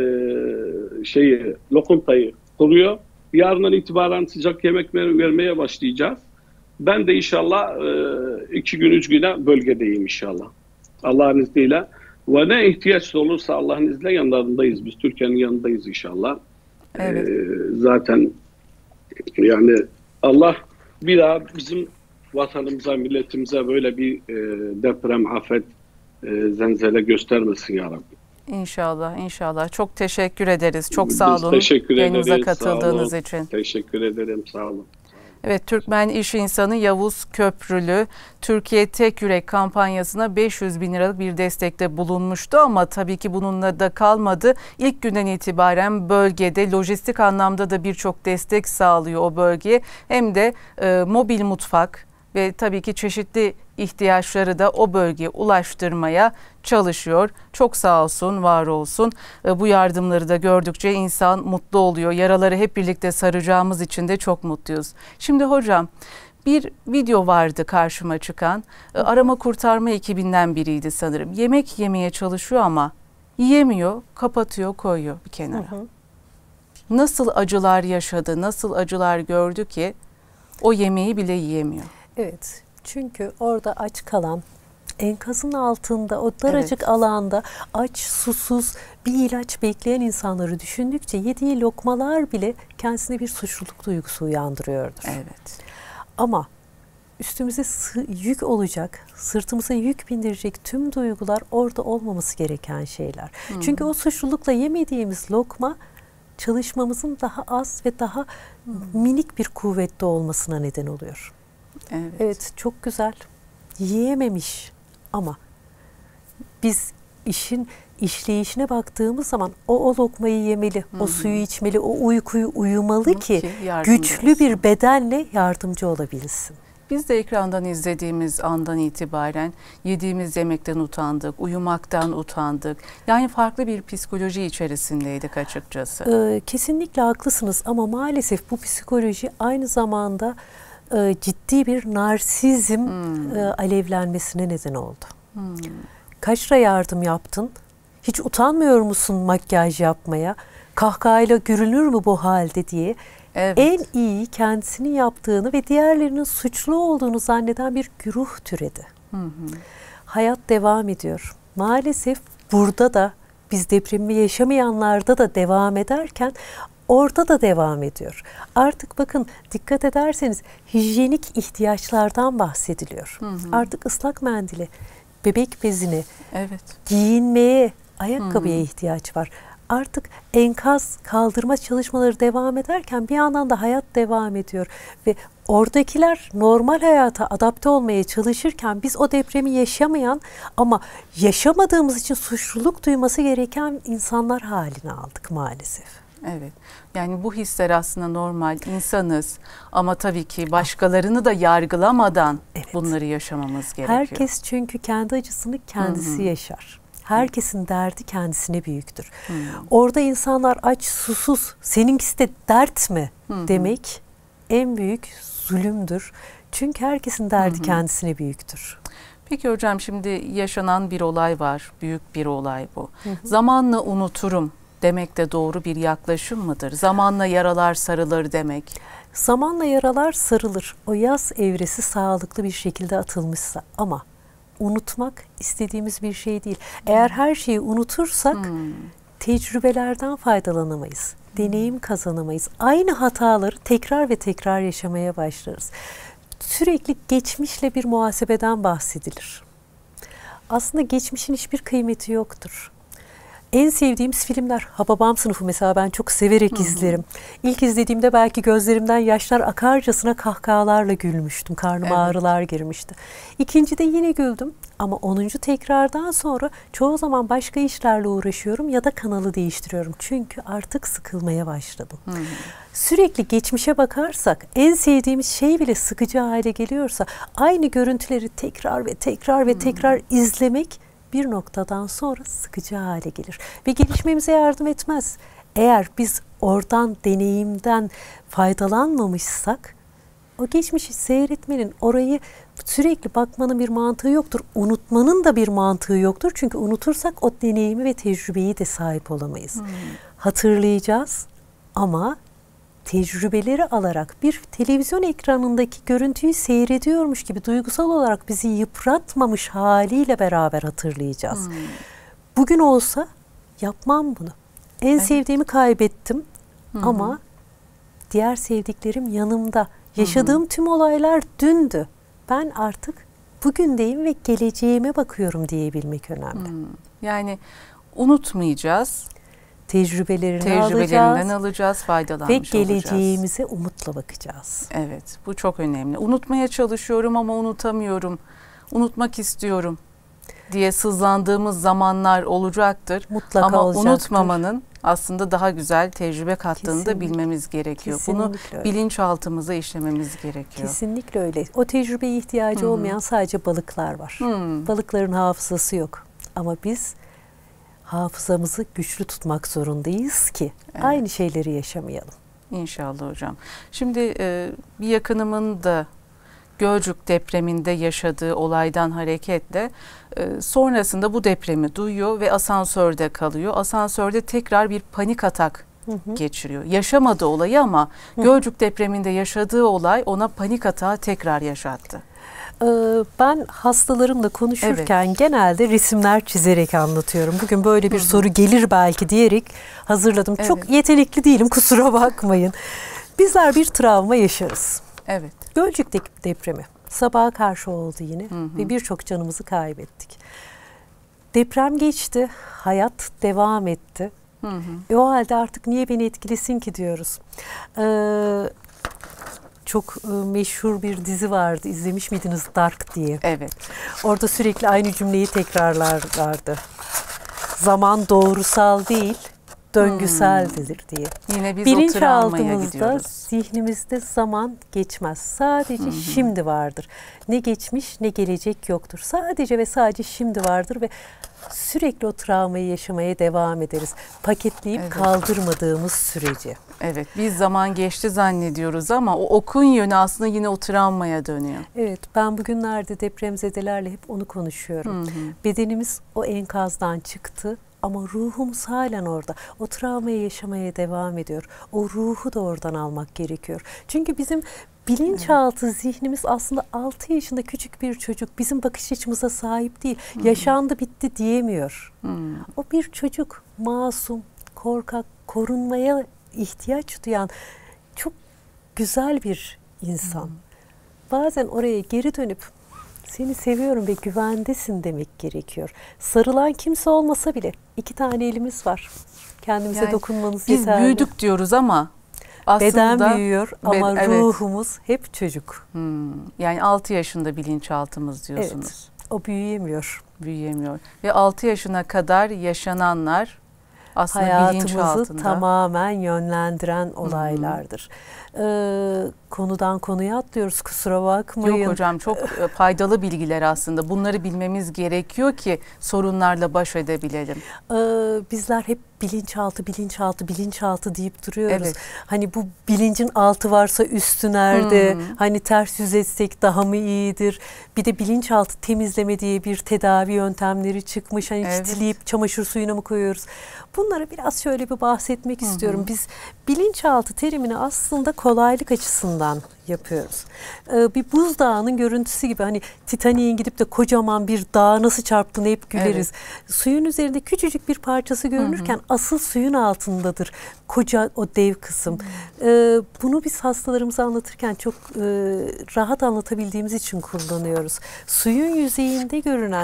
lokantayı kuruyor. Yarından itibaren sıcak yemek vermeye başlayacağız. Ben de inşallah 2 gün 3 güne bölgedeyim inşallah. Allah'ın izniyle. Ve ne ihtiyaç olursa Allah'ın izniyle yanlarındayız. Biz Türkiye'nin yanındayız inşallah. Evet. Zaten yani Allah bir daha bizim vatanımıza, milletimize böyle bir deprem, afet, zelzele göstermesin ya Rabbi. İnşallah, inşallah. Çok teşekkür ederiz. Çok sağ olun. Teşekkür yayınıza ederiz. katıldığınız için. Teşekkür ederim. Sağ olun. Evet, Türkmen iş insanı Yavuz Köprülü Türkiye Tek Yürek kampanyasına 500 bin liralık bir destekte bulunmuştu ama tabii ki bununla da kalmadı. İlk günden itibaren bölgede lojistik anlamda da birçok destek sağlıyor o bölgeye. Hem de mobil mutfak ve tabii ki çeşitli ihtiyaçları da o bölgeye ulaştırmaya çalışıyor. Çok sağ olsun, var olsun. Bu yardımları da gördükçe insan mutlu oluyor. Yaraları hep birlikte saracağımız için de çok mutluyuz. Şimdi hocam, bir video vardı karşıma çıkan. Arama kurtarma ekibinden biriydi sanırım. Yemek yemeye çalışıyor ama yiyemiyor, kapatıyor, koyuyor bir kenara. Nasıl acılar yaşadı, nasıl acılar gördü ki o yemeği bile yiyemiyor. Evet, çünkü orada aç kalan, enkazın altında, o daracık alanda aç, susuz bir ilaç bekleyen insanları düşündükçe yediği lokmalar bile kendisine bir suçluluk duygusu uyandırıyordur. Evet. Ama üstümüze yük olacak, sırtımıza yük bindirecek tüm duygular orada olmaması gereken şeyler. Çünkü o suçlulukla yemediğimiz lokma çalışmamızın daha az ve daha minik bir kuvvette olmasına neden oluyor. Evet, çok güzel. Yiyememiş ama biz işin işleyişine baktığımız zaman o lokmayı yemeli, o suyu içmeli, o uykuyu uyumalı ki güçlü bir bedenle yardımcı olabilsin. Biz de ekrandan izlediğimiz andan itibaren yediğimiz yemekten utandık, uyumaktan utandık. Yani farklı bir psikoloji içerisindeydik açıkçası. Kesinlikle haklısınız ama maalesef bu psikoloji aynı zamanda ciddi bir narsizm alevlenmesine neden oldu. Kaç lira yardım yaptın? Hiç utanmıyor musun makyaj yapmaya? Kahkahayla gülünür mü bu halde diye. Evet. En iyi kendisinin yaptığını ve diğerlerinin suçlu olduğunu zanneden bir güruh türedi. Hayat devam ediyor. Maalesef burada da biz depremi yaşamayanlarda da devam ederken orada da devam ediyor. Artık bakın dikkat ederseniz hijyenik ihtiyaçlardan bahsediliyor. Artık ıslak mendili, bebek bezine, giyinmeye, ayakkabıya ihtiyaç var. Artık enkaz kaldırma çalışmaları devam ederken bir yandan da hayat devam ediyor. Ve oradakiler normal hayata adapte olmaya çalışırken biz o depremi yaşamayan ama yaşamadığımız için suçluluk duyması gereken insanlar haline aldık maalesef. Evet. Yani bu hisler aslında normal, insanız ama tabii ki başkalarını da yargılamadan bunları yaşamamız gerekiyor. Herkes çünkü kendi acısını kendisi yaşar. Herkesin derdi kendisine büyüktür. Orada insanlar aç, susuz, seninkisi de dert mi demek en büyük zulümdür. Çünkü herkesin derdi kendisine büyüktür. Peki hocam, şimdi yaşanan bir olay var, büyük bir olay bu. Zamanla unuturum demek de doğru bir yaklaşım mıdır? Zamanla yaralar sarılır demek. Zamanla yaralar sarılır. O yaz evresi sağlıklı bir şekilde atılmışsa, ama unutmak istediğimiz bir şey değil. Eğer her şeyi unutursak tecrübelerden faydalanamayız. Deneyim kazanamayız. Aynı hataları tekrar ve tekrar yaşamaya başlarız. Sürekli geçmişle bir muhasebeden bahsedilir. Aslında geçmişin hiçbir kıymeti yoktur. En sevdiğimiz filmler, Hababam Sınıfı mesela ben çok severek izlerim. İlk izlediğimde belki gözlerimden yaşlar akarcasına kahkahalarla gülmüştüm. Karnıma ağrılar girmişti. İkincide yine güldüm ama 10. tekrardan sonra çoğu zaman başka işlerle uğraşıyorum ya da kanalı değiştiriyorum. Çünkü artık sıkılmaya başladım. Sürekli geçmişe bakarsak en sevdiğimiz şey bile sıkıcı hale geliyorsa aynı görüntüleri tekrar ve tekrar ve tekrar izlemek bir noktadan sonra sıkıcı hale gelir ve gelişmemize yardım etmez. Eğer biz oradan, deneyimden faydalanmamışsak, o geçmişi seyretmenin, orayı sürekli bakmanın bir mantığı yoktur. Unutmanın da bir mantığı yoktur. Çünkü unutursak o deneyimi ve tecrübeyi de sahip olamayız. Hatırlayacağız ama tecrübeleri alarak bir televizyon ekranındaki görüntüyü seyrediyormuş gibi duygusal olarak bizi yıpratmamış haliyle beraber hatırlayacağız. Bugün olsa yapmam bunu. En sevdiğimi kaybettim ama diğer sevdiklerim yanımda. Yaşadığım tüm olaylar dündü. Ben artık bugündeyim ve geleceğime bakıyorum diyebilmek önemli. Yani unutmayacağız. Tecrübelerinden alacağız, faydalanmış ve geleceğimize umutla bakacağız. Evet, bu çok önemli. Unutmaya çalışıyorum ama unutamıyorum. Unutmak istiyorum diye sızlandığımız zamanlar olacaktır. Mutlaka ama olacaktır. Unutmamanın aslında daha güzel tecrübe kattığını da bilmemiz gerekiyor. Kesinlikle bunu öyle. Bilinçaltımıza işlememiz gerekiyor. Kesinlikle öyle. O tecrübeye ihtiyacı olmayan sadece balıklar var. Balıkların hafızası yok. Ama biz hafızamızı güçlü tutmak zorundayız ki aynı şeyleri yaşamayalım. İnşallah hocam. Şimdi bir yakınımın da Gölcük depreminde yaşadığı olaydan hareketle sonrasında bu depremi duyuyor ve asansörde kalıyor. Asansörde tekrar bir panik atak geçiriyor. Yaşamadı olayı ama Gölcük depreminde yaşadığı olay ona panik atağı tekrar yaşattı. Ben hastalarımla konuşurken genelde resimler çizerek anlatıyorum. Bugün böyle bir soru gelir belki diyerek hazırladım. Çok yetenekli değilim, kusura bakmayın. Bizler bir travma yaşarız. Evet. Gölcük depremi sabaha karşı oldu yine ve birçok canımızı kaybettik. Deprem geçti, hayat devam etti. O halde artık niye beni etkilesin ki diyoruz. Çok meşhur bir dizi vardı. İzlemiş miydiniz, Dark diye? Evet. Orada sürekli aynı cümleyi tekrarlarlardı. Zaman doğrusal değil, döngüseldir diye. Yine biz o travmaya gidiyoruz. Bilinçaltımızda, zihnimizde zaman geçmez. Sadece şimdi vardır. Ne geçmiş ne gelecek yoktur. Sadece ve sadece şimdi vardır ve sürekli o travmayı yaşamaya devam ederiz. Paketleyip kaldırmadığımız sürece. Evet, biz zaman geçti zannediyoruz ama o okun yönü aslında yine o travmaya dönüyor. Evet, ben bugünlerde depremzedelerle hep onu konuşuyorum. Bedenimiz o enkazdan çıktı ama ruhumuz halen orada. O travmayı yaşamaya devam ediyor. O ruhu da oradan almak gerekiyor. Çünkü bizim bilinçaltı zihnimiz aslında 6 yaşında küçük bir çocuk. Bizim bakış açımıza sahip değil. Yaşandı bitti diyemiyor. O bir çocuk, masum, korkak, korunmaya ihtiyaç duyan çok güzel bir insan. Bazen oraya geri dönüp seni seviyorum ve güvendesin demek gerekiyor. Sarılan kimse olmasa bile 2 tane elimiz var. Kendimize yani dokunmanız yeterli. Biz büyüdük diyoruz ama aslında beden büyüyor ama ruhumuz hep çocuk. Yani 6 yaşında bilinçaltımız diyorsunuz. Evet, o büyüyemiyor. Büyüyemiyor. Ve 6 yaşına kadar yaşananlar aslında hayatımızı tamamen yönlendiren olaylardır. Konudan konuya atlıyoruz, kusura bakmayın. Yok hocam, çok faydalı bilgiler aslında. Bunları bilmemiz gerekiyor ki sorunlarla baş edebilelim. Bizler hep bilinçaltı deyip duruyoruz. Evet. Hani bu bilincin altı varsa üstü nerede? Hani ters yüz etsek daha mı iyidir? Bir de bilinçaltı temizleme diye bir tedavi yöntemleri çıkmış. Hani çitleyip çamaşır suyuna mı koyuyoruz? Bunlara biraz şöyle bir bahsetmek istiyorum. Biz bilinçaltı terimini aslında kolaylık açısından yapıyoruz. Bir buzdağının görüntüsü gibi, hani Titanik'in gidip de kocaman bir dağa nasıl çarptığını hep güleriz. Evet. Suyun üzerinde küçücük bir parçası görünürken asıl suyun altındadır koca o dev kısım. Bunu biz hastalarımıza anlatırken çok rahat anlatabildiğimiz için kullanıyoruz. Suyun yüzeyinde görünen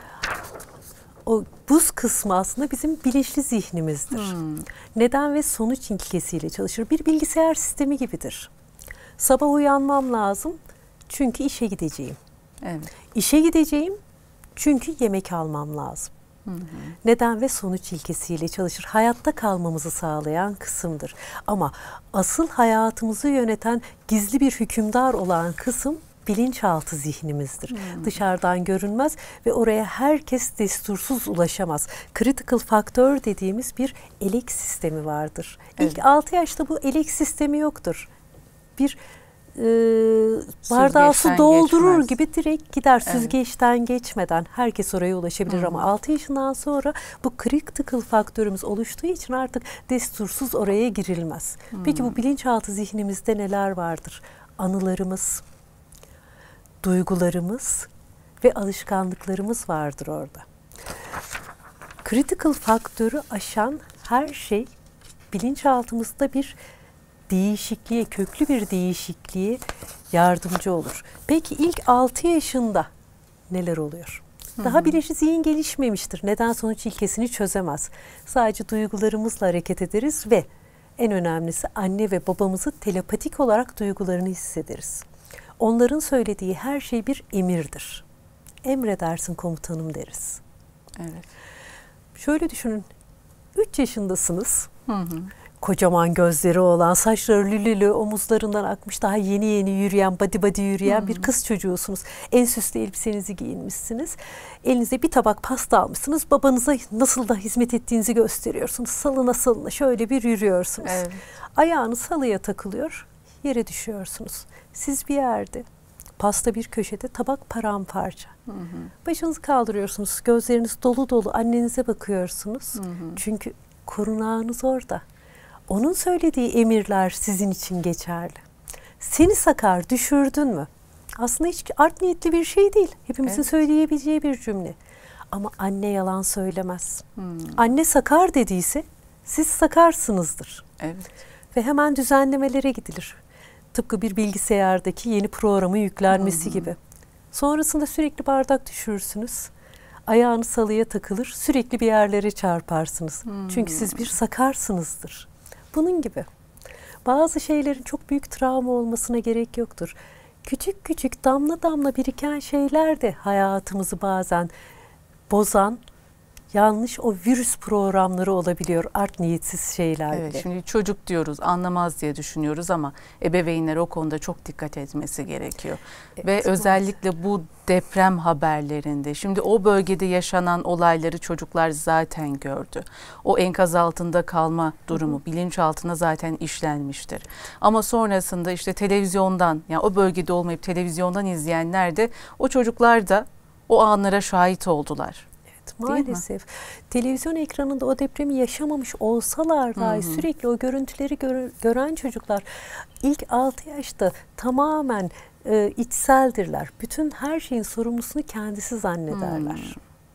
o buz kısmı aslında bizim bilinçli zihnimizdir. Neden ve sonuç ilkesiyle çalışır. Bir bilgisayar sistemi gibidir. Sabah uyanmam lazım çünkü işe gideceğim. Evet. İşe gideceğim çünkü yemek almam lazım. Neden ve sonuç ilkesiyle çalışır. Hayatta kalmamızı sağlayan kısımdır. Ama asıl hayatımızı yöneten gizli bir hükümdar olan kısım bilinçaltı zihnimizdir. Dışarıdan görünmez ve oraya herkes destursuz ulaşamaz. Critical faktör dediğimiz bir elek sistemi vardır. Evet. İlk 6 yaşta bu elek sistemi yoktur. Bir bardağı su doldurur gibi direkt gider. Evet. Süzgeçten geçmeden herkes oraya ulaşabilir ama 6 yaşından sonra bu critical faktörümüz oluştuğu için artık destursuz oraya girilmez. Peki bu bilinçaltı zihnimizde neler vardır? Anılarımız, duygularımız ve alışkanlıklarımız vardır orada. Critical faktörü aşan her şey bilinçaltımızda bir değişikliğe, köklü bir değişikliğe yardımcı olur. Peki ilk 6 yaşında neler oluyor? Daha bilinçli zihin gelişmemiştir. Neden sonuç ilkesini çözemez. Sadece duygularımızla hareket ederiz ve en önemlisi anne ve babamızı telepatik olarak duygularını hissederiz. Onların söylediği her şey bir emirdir. Emredersin komutanım deriz. Evet. Şöyle düşünün. 3 yaşındasınız. Kocaman gözleri olan, saçları lülülü, omuzlarından akmış, daha yeni yeni yürüyen, body yürüyen bir kız çocuğusunuz. En süslü elbisenizi giyinmişsiniz. Elinize bir tabak pasta almışsınız. Babanıza nasıl da hizmet ettiğinizi gösteriyorsunuz. Salına salına şöyle bir yürüyorsunuz. Evet. Ayağınız halıya takılıyor, yere düşüyorsunuz. Siz bir yerde, pasta bir köşede, tabak paramparça. Başınızı kaldırıyorsunuz, gözleriniz dolu dolu annenize bakıyorsunuz. Çünkü korunağınız orada. Onun söylediği emirler sizin için geçerli. Seni sakar, düşürdün mü? Aslında hiç art niyetli bir şey değil. Hepimizin söyleyebileceği bir cümle. Ama anne yalan söylemez. Anne sakar dediyse siz sakarsınızdır. Evet. Ve hemen düzenlemelere gidilir. Tıpkı bir bilgisayardaki yeni programı yüklenmesi gibi. Sonrasında sürekli bardak düşürürsünüz. Ayağınız halıya takılır, sürekli bir yerlere çarparsınız. Çünkü siz bir sakarsınızdır. Bunun gibi. Bazı şeylerin çok büyük travma olmasına gerek yoktur. Küçük küçük damla damla biriken şeyler de hayatımızı bazen bozan, yanlış o virüs programları olabiliyor, art niyetsiz şeyler bile. Evet, şimdi çocuk diyoruz, anlamaz diye düşünüyoruz ama ebeveynler o konuda çok dikkat etmesi gerekiyor. Evet, ve özellikle bu deprem haberlerinde, şimdi o bölgede yaşanan olayları çocuklar zaten gördü. O enkaz altında kalma durumu bilinçaltına zaten işlenmiştir. Ama sonrasında işte televizyondan, yani o bölgede olmayıp televizyondan izleyenler de, o çocuklar da o anlara şahit oldular. Maalesef televizyon ekranında o depremi yaşamamış olsalar dahi sürekli o görüntüleri gören çocuklar ilk 6 yaşta tamamen içseldirler. Bütün her şeyin sorumlusunu kendisi zannederler.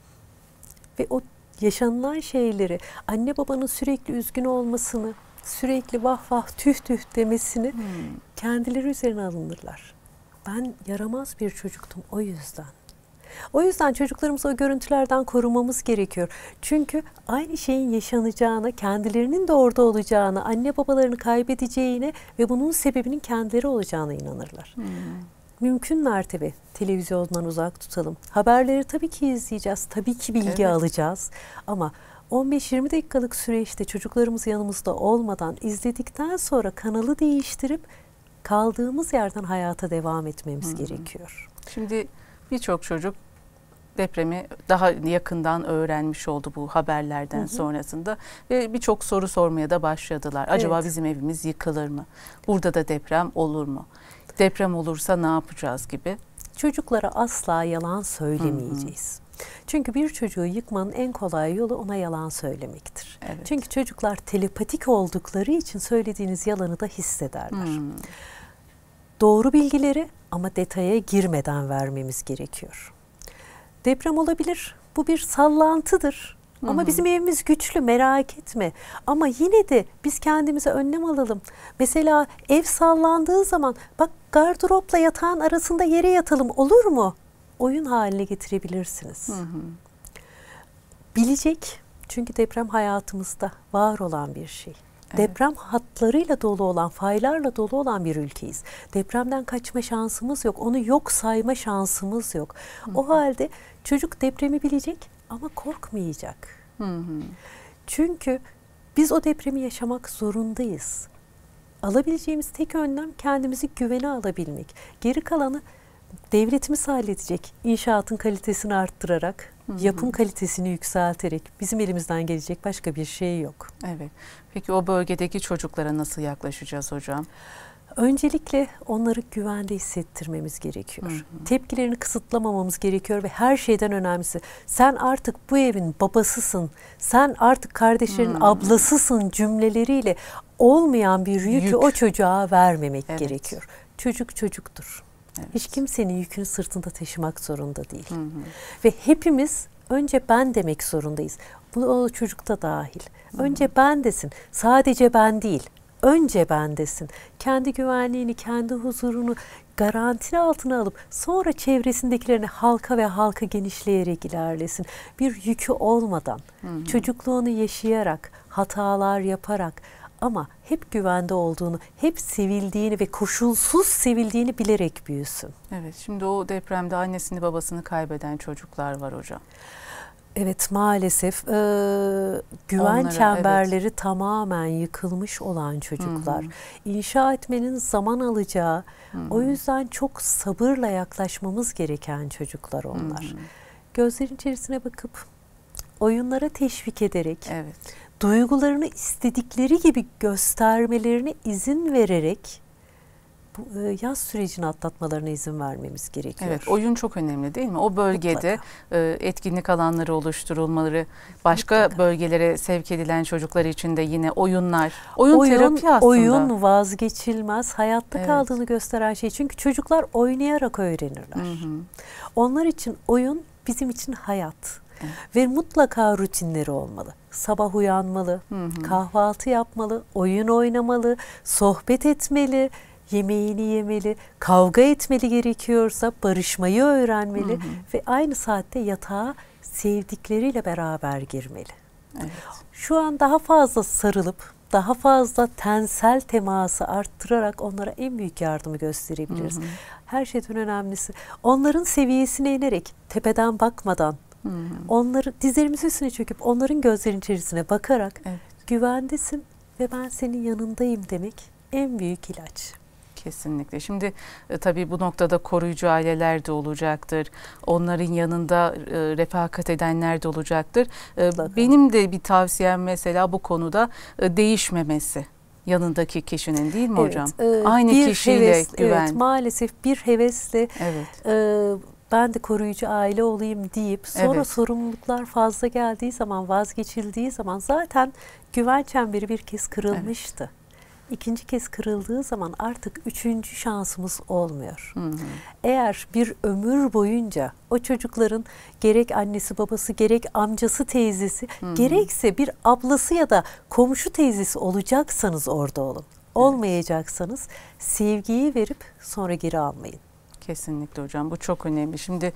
Ve o yaşanılan şeyleri, anne babanın sürekli üzgün olmasını, sürekli vah vah tüh tüh demesini kendileri üzerine alınırlar. Ben yaramaz bir çocuktum o yüzden. O yüzden çocuklarımızı o görüntülerden korumamız gerekiyor. Çünkü aynı şeyin yaşanacağına, kendilerinin de orada olacağına, anne babalarını kaybedeceğine ve bunun sebebinin kendileri olacağına inanırlar. Mümkün mertebe televizyondan uzak tutalım. Haberleri tabii ki izleyeceğiz, tabii ki bilgi alacağız. Ama 15-20 dakikalık süreçte çocuklarımız yanımızda olmadan izledikten sonra kanalı değiştirip kaldığımız yerden hayata devam etmemiz gerekiyor. Şimdi birçok çocuk depremi daha yakından öğrenmiş oldu bu haberlerden sonrasında ve birçok soru sormaya da başladılar. Acaba bizim evimiz yıkılır mı? Burada da deprem olur mu? Deprem olursa ne yapacağız gibi. Çocuklara asla yalan söylemeyeceğiz. Çünkü bir çocuğu yıkmanın en kolay yolu ona yalan söylemektir. Evet. Çünkü çocuklar telepatik oldukları için söylediğiniz yalanı da hissederler. Doğru bilgileri ama detaya girmeden vermemiz gerekiyor. Deprem olabilir. Bu bir sallantıdır. Ama bizim evimiz güçlü, merak etme. Ama yine de biz kendimize önlem alalım. Mesela ev sallandığı zaman bak gardıropla yatağın arasında yere yatalım, olur mu? Oyun haline getirebilirsiniz. Bilecek. Çünkü deprem hayatımızda var olan bir şey. Evet. Deprem hatlarıyla dolu olan, faylarla dolu olan bir ülkeyiz. Depremden kaçma şansımız yok. Onu yok sayma şansımız yok. O halde çocuk depremi bilecek ama korkmayacak. Çünkü biz o depremi yaşamak zorundayız. Alabileceğimiz tek önlem kendimizi güvene alabilmek. Geri kalanı devletimiz halledecek. İnşaatın kalitesini arttırarak, yapım kalitesini yükselterek. Bizim elimizden gelecek başka bir şey yok. Evet. Peki o bölgedeki çocuklara nasıl yaklaşacağız hocam? Öncelikle onları güvende hissettirmemiz gerekiyor. Tepkilerini kısıtlamamamız gerekiyor ve her şeyden önemlisi sen artık bu evin babasısın, sen artık kardeşlerin ablasısın cümleleriyle olmayan bir yükü o çocuğa vermemek gerekiyor. Çocuk çocuktur. Evet. Hiç kimsenin yükünü sırtında taşımak zorunda değil. Ve hepimiz önce ben demek zorundayız. Bu o çocuk da dahil. Önce ben desin. Sadece ben değil. Önce ben desin. Kendi güvenliğini, kendi huzurunu garantili altına alıp sonra çevresindekilerine halka genişleyerek ilerlesin. Bir yükü olmadan, çocukluğunu yaşayarak, hatalar yaparak ama hep güvende olduğunu, hep sevildiğini ve koşulsuz sevildiğini bilerek büyüsün. Evet, şimdi o depremde annesini babasını kaybeden çocuklar var hocam. Evet, maalesef güven çemberleri tamamen yıkılmış olan çocuklar. İnşa etmenin zaman alacağı, o yüzden çok sabırla yaklaşmamız gereken çocuklar onlar. Gözlerin içerisine bakıp oyunlara teşvik ederek, duygularını istedikleri gibi göstermelerine izin vererek bu yaz sürecini atlatmalarına izin vermemiz gerekiyor. Evet, oyun çok önemli değil mi? O bölgede etkinlik alanları oluşturulmaları, başka bölgelere sevk edilen çocuklar için de yine oyunlar, oyun terapi aslında. Oyun vazgeçilmez, hayatta kaldığını gösteren şey. Çünkü çocuklar oynayarak öğrenirler. Onlar için oyun bizim için hayat. Ve mutlaka rutinleri olmalı. Sabah uyanmalı, kahvaltı yapmalı, oyun oynamalı, sohbet etmeli, yemeğini yemeli, kavga etmeli gerekiyorsa barışmayı öğrenmeli ve aynı saatte yatağa sevdikleriyle beraber girmeli. Evet. Şu an daha fazla sarılıp, daha fazla tensel teması arttırarak onlara en büyük yardımı gösterebiliriz. Her şeyden önemlisi onların seviyesine inerek, tepeden bakmadan, onları dizlerimizin üstüne çöküp onların gözlerinin içerisine bakarak güvendesin ve ben senin yanındayım demek en büyük ilaç. Kesinlikle. Şimdi tabii bu noktada koruyucu aileler de olacaktır. Onların yanında refakat edenler de olacaktır. Benim de bir tavsiyem mesela bu konuda değişmemesi. Yanındaki kişinin değil mi hocam? Aynı kişiyle güven. Evet, maalesef bir hevesle ben de koruyucu aile olayım deyip sonra sorumluluklar fazla geldiği zaman, vazgeçildiği zaman zaten güven çemberi bir kez kırılmıştı. İkinci kez kırıldığı zaman artık üçüncü şansımız olmuyor. Eğer bir ömür boyunca o çocukların gerek annesi babası, gerek amcası teyzesi, gerekse bir ablası ya da komşu teyzesi olacaksanız orada olun. Olmayacaksanız sevgiyi verip sonra geri almayın. Kesinlikle hocam, bu çok önemli. Şimdi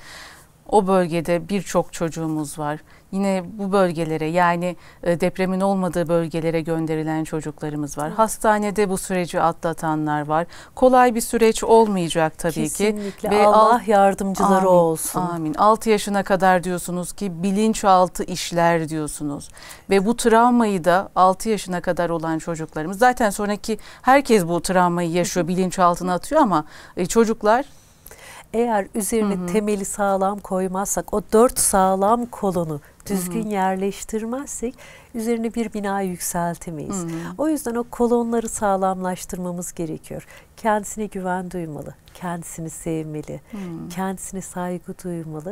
o bölgede birçok çocuğumuz var. Yine bu bölgelere, yani depremin olmadığı bölgelere gönderilen çocuklarımız var. Hastanede bu süreci atlatanlar var. Kolay bir süreç olmayacak tabii ki. Kesinlikle. Allah yardımcıları olsun. Amin. 6 yaşına kadar diyorsunuz ki bilinçaltı işler diyorsunuz. Ve bu travmayı da 6 yaşına kadar olan çocuklarımız, zaten sonraki herkes bu travmayı yaşıyor, bilinçaltına atıyor ama çocuklar... Eğer üzerine temeli sağlam koymazsak, o 4 sağlam kolonu düzgün yerleştirmezsek üzerine bir bina yükseltemeyiz. O yüzden o kolonları sağlamlaştırmamız gerekiyor. Kendisine güven duymalı, kendisini sevmeli, kendisine saygı duymalı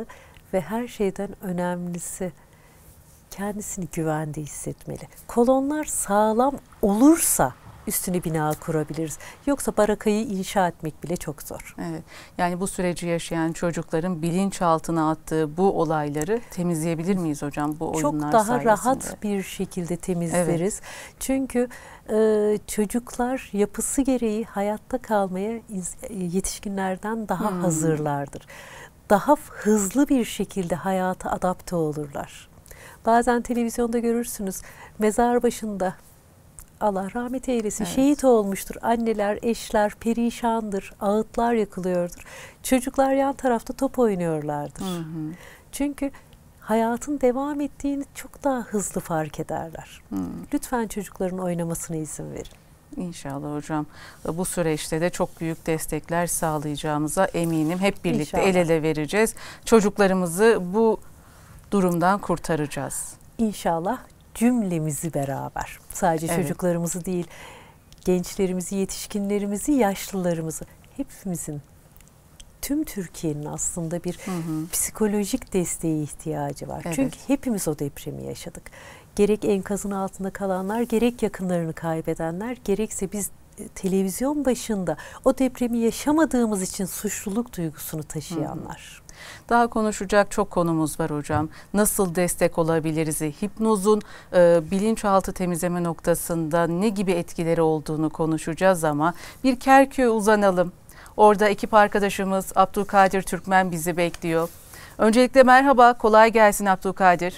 ve her şeyden önemlisi kendisini güvende hissetmeli. Kolonlar sağlam olursa üstüne bina kurabiliriz. Yoksa barakayı inşa etmek bile çok zor. Evet. Yani bu süreci yaşayan çocukların bilinçaltına attığı bu olayları temizleyebilir miyiz hocam bu oyunlar sayesinde? Çok daha sayesinde? rahat bir şekilde temizleriz. Evet. Çünkü çocuklar yapısı gereği hayatta kalmaya yetişkinlerden daha hazırlardır. Daha hızlı bir şekilde hayata adapte olurlar. Bazen televizyonda görürsünüz, mezar başında Allah rahmet eylesin, evet, şehit olmuştur. Anneler, eşler perişandır, ağıtlar yakılıyordur. Çocuklar yan tarafta top oynuyorlardır. Çünkü hayatın devam ettiğini çok daha hızlı fark ederler. Lütfen çocukların oynamasına izin verin. İnşallah hocam. Bu süreçte de çok büyük destekler sağlayacağımıza eminim. Hep birlikte İnşallah el ele vereceğiz. Çocuklarımızı bu durumdan kurtaracağız. İnşallah cümlemizi beraber. Sadece evet, çocuklarımızı değil, gençlerimizi, yetişkinlerimizi, yaşlılarımızı, hepimizin, tüm Türkiye'nin aslında bir psikolojik desteğe ihtiyacı var. Evet. Çünkü hepimiz o depremi yaşadık. Gerek enkazın altında kalanlar, gerek yakınlarını kaybedenler, gerekse biz televizyon başında o depremi yaşamadığımız için suçluluk duygusunu taşıyanlar. Daha konuşacak çok konumuz var hocam. Nasıl destek olabiliriz? Hipnozun bilinçaltı temizleme noktasında ne gibi etkileri olduğunu konuşacağız ama bir Kerkük'e uzanalım. Orada ekip arkadaşımız Abdülkadir Türkmen bizi bekliyor. Öncelikle merhaba, kolay gelsin Abdülkadir.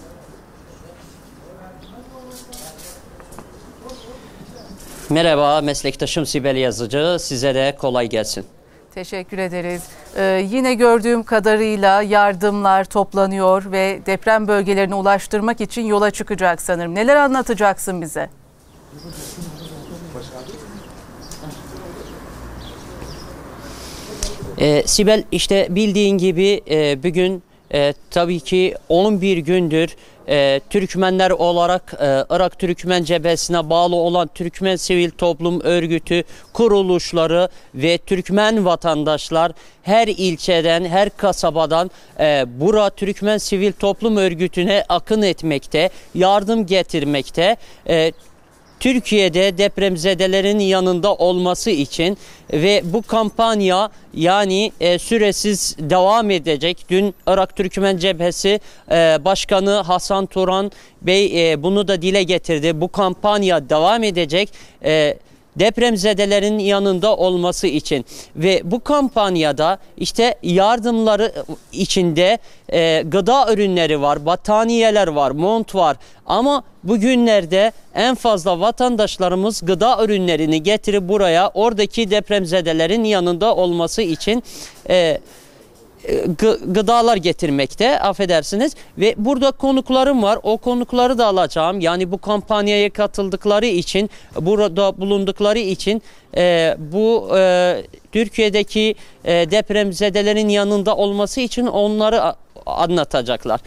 Merhaba, meslektaşım Sibel Yazıcı. Size de kolay gelsin. Teşekkür ederiz. Yine gördüğüm kadarıyla yardımlar toplanıyor ve deprem bölgelerine ulaştırmak için yola çıkacak sanırım. Neler anlatacaksın bize? Sibel, işte bildiğin gibi bugün tabii ki 11 gündür Türkmenler olarak Irak Türkmen Cephesi'ne bağlı olan Türkmen Sivil Toplum Örgütü kuruluşları ve Türkmen vatandaşlar her ilçeden, her kasabadan bura Türkmen Sivil Toplum Örgütü'ne akın etmekte, yardım getirmekte. Türkiye'de depremzedelerin yanında olması için ve bu kampanya yani süresiz devam edecek. Dün Irak Türkmen Cephesi Başkanı Hasan Turan Bey bunu da dile getirdi. Bu kampanya devam edecek. Depremzedelerin yanında olması için ve bu kampanyada işte yardımları içinde gıda ürünleri var, battaniyeler var, mont var ama bugünlerde en fazla vatandaşlarımız gıda ürünlerini getirip buraya oradaki depremzedelerin yanında olması için gıdalar getirmekte, affedersiniz. Ve burada konuklarım var. O konukları da alacağım. Yani bu kampanyaya katıldıkları için, burada bulundukları için bu Türkiye'deki depremzedelerin yanında olması için onları anlatacaklar.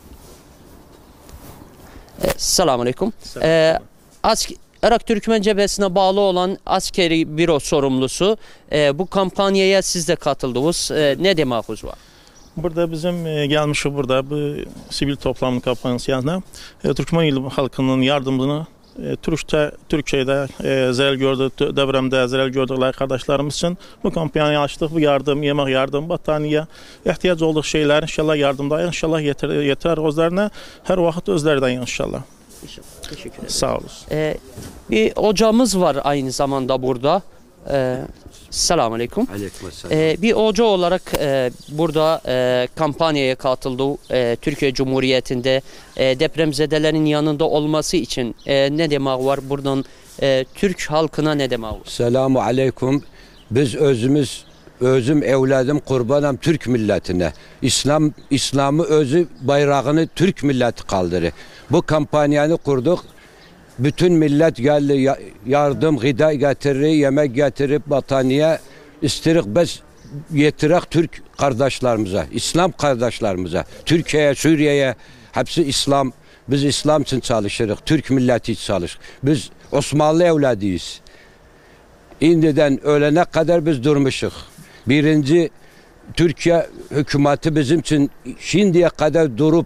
Selamun Aleyküm. Irak Türkmen Cephesi'ne bağlı olan askeri büro sorumlusu. Bu kampanyaya siz de katıldınız. Ne demağınız var? Burada bizim gelmişik burada bu sivil toplum kampanyası yanına Türkmen il halkının yardımını Türkiye'de zarar gördü, depremde zarar gördükleri kardeşlerimiz için bu kampanyayı açtık. Bu yardım, yemek yardım, battaniye, ihtiyaç olduğu şeyler inşallah yardımda inşallah yeter özlerine her vakit özlerden inşallah. Teşekkür ederim. Sağ olun. Bir hocamız var aynı zamanda burada. Selamun Aleyküm. Bir hoca olarak burada kampanyaya katıldı. Türkiye Cumhuriyeti'nde depremzedelerin yanında olması için ne demek var? Buradan Türk halkına ne demek var? Selamun Aleyküm. Biz özüm evladım kurbanım Türk milletine. İslam'ı özü bayrağını Türk milleti kaldırır. Bu kampanyanı kurduk. Bütün millet geldi, yardım, gıda getirir, yemek getirip battaniye istirik biz getirek Türk kardeşlerimize, İslam kardeşlerimize, Türkiye'ye, Suriye'ye hepsi İslam. Biz İslam için çalışırız, Türk milleti için çalışırız. Biz Osmanlı evladıyız. İndiden ölene kadar biz durmuşuz. Birinci Türkiye hükümeti bizim için şimdiye kadar durup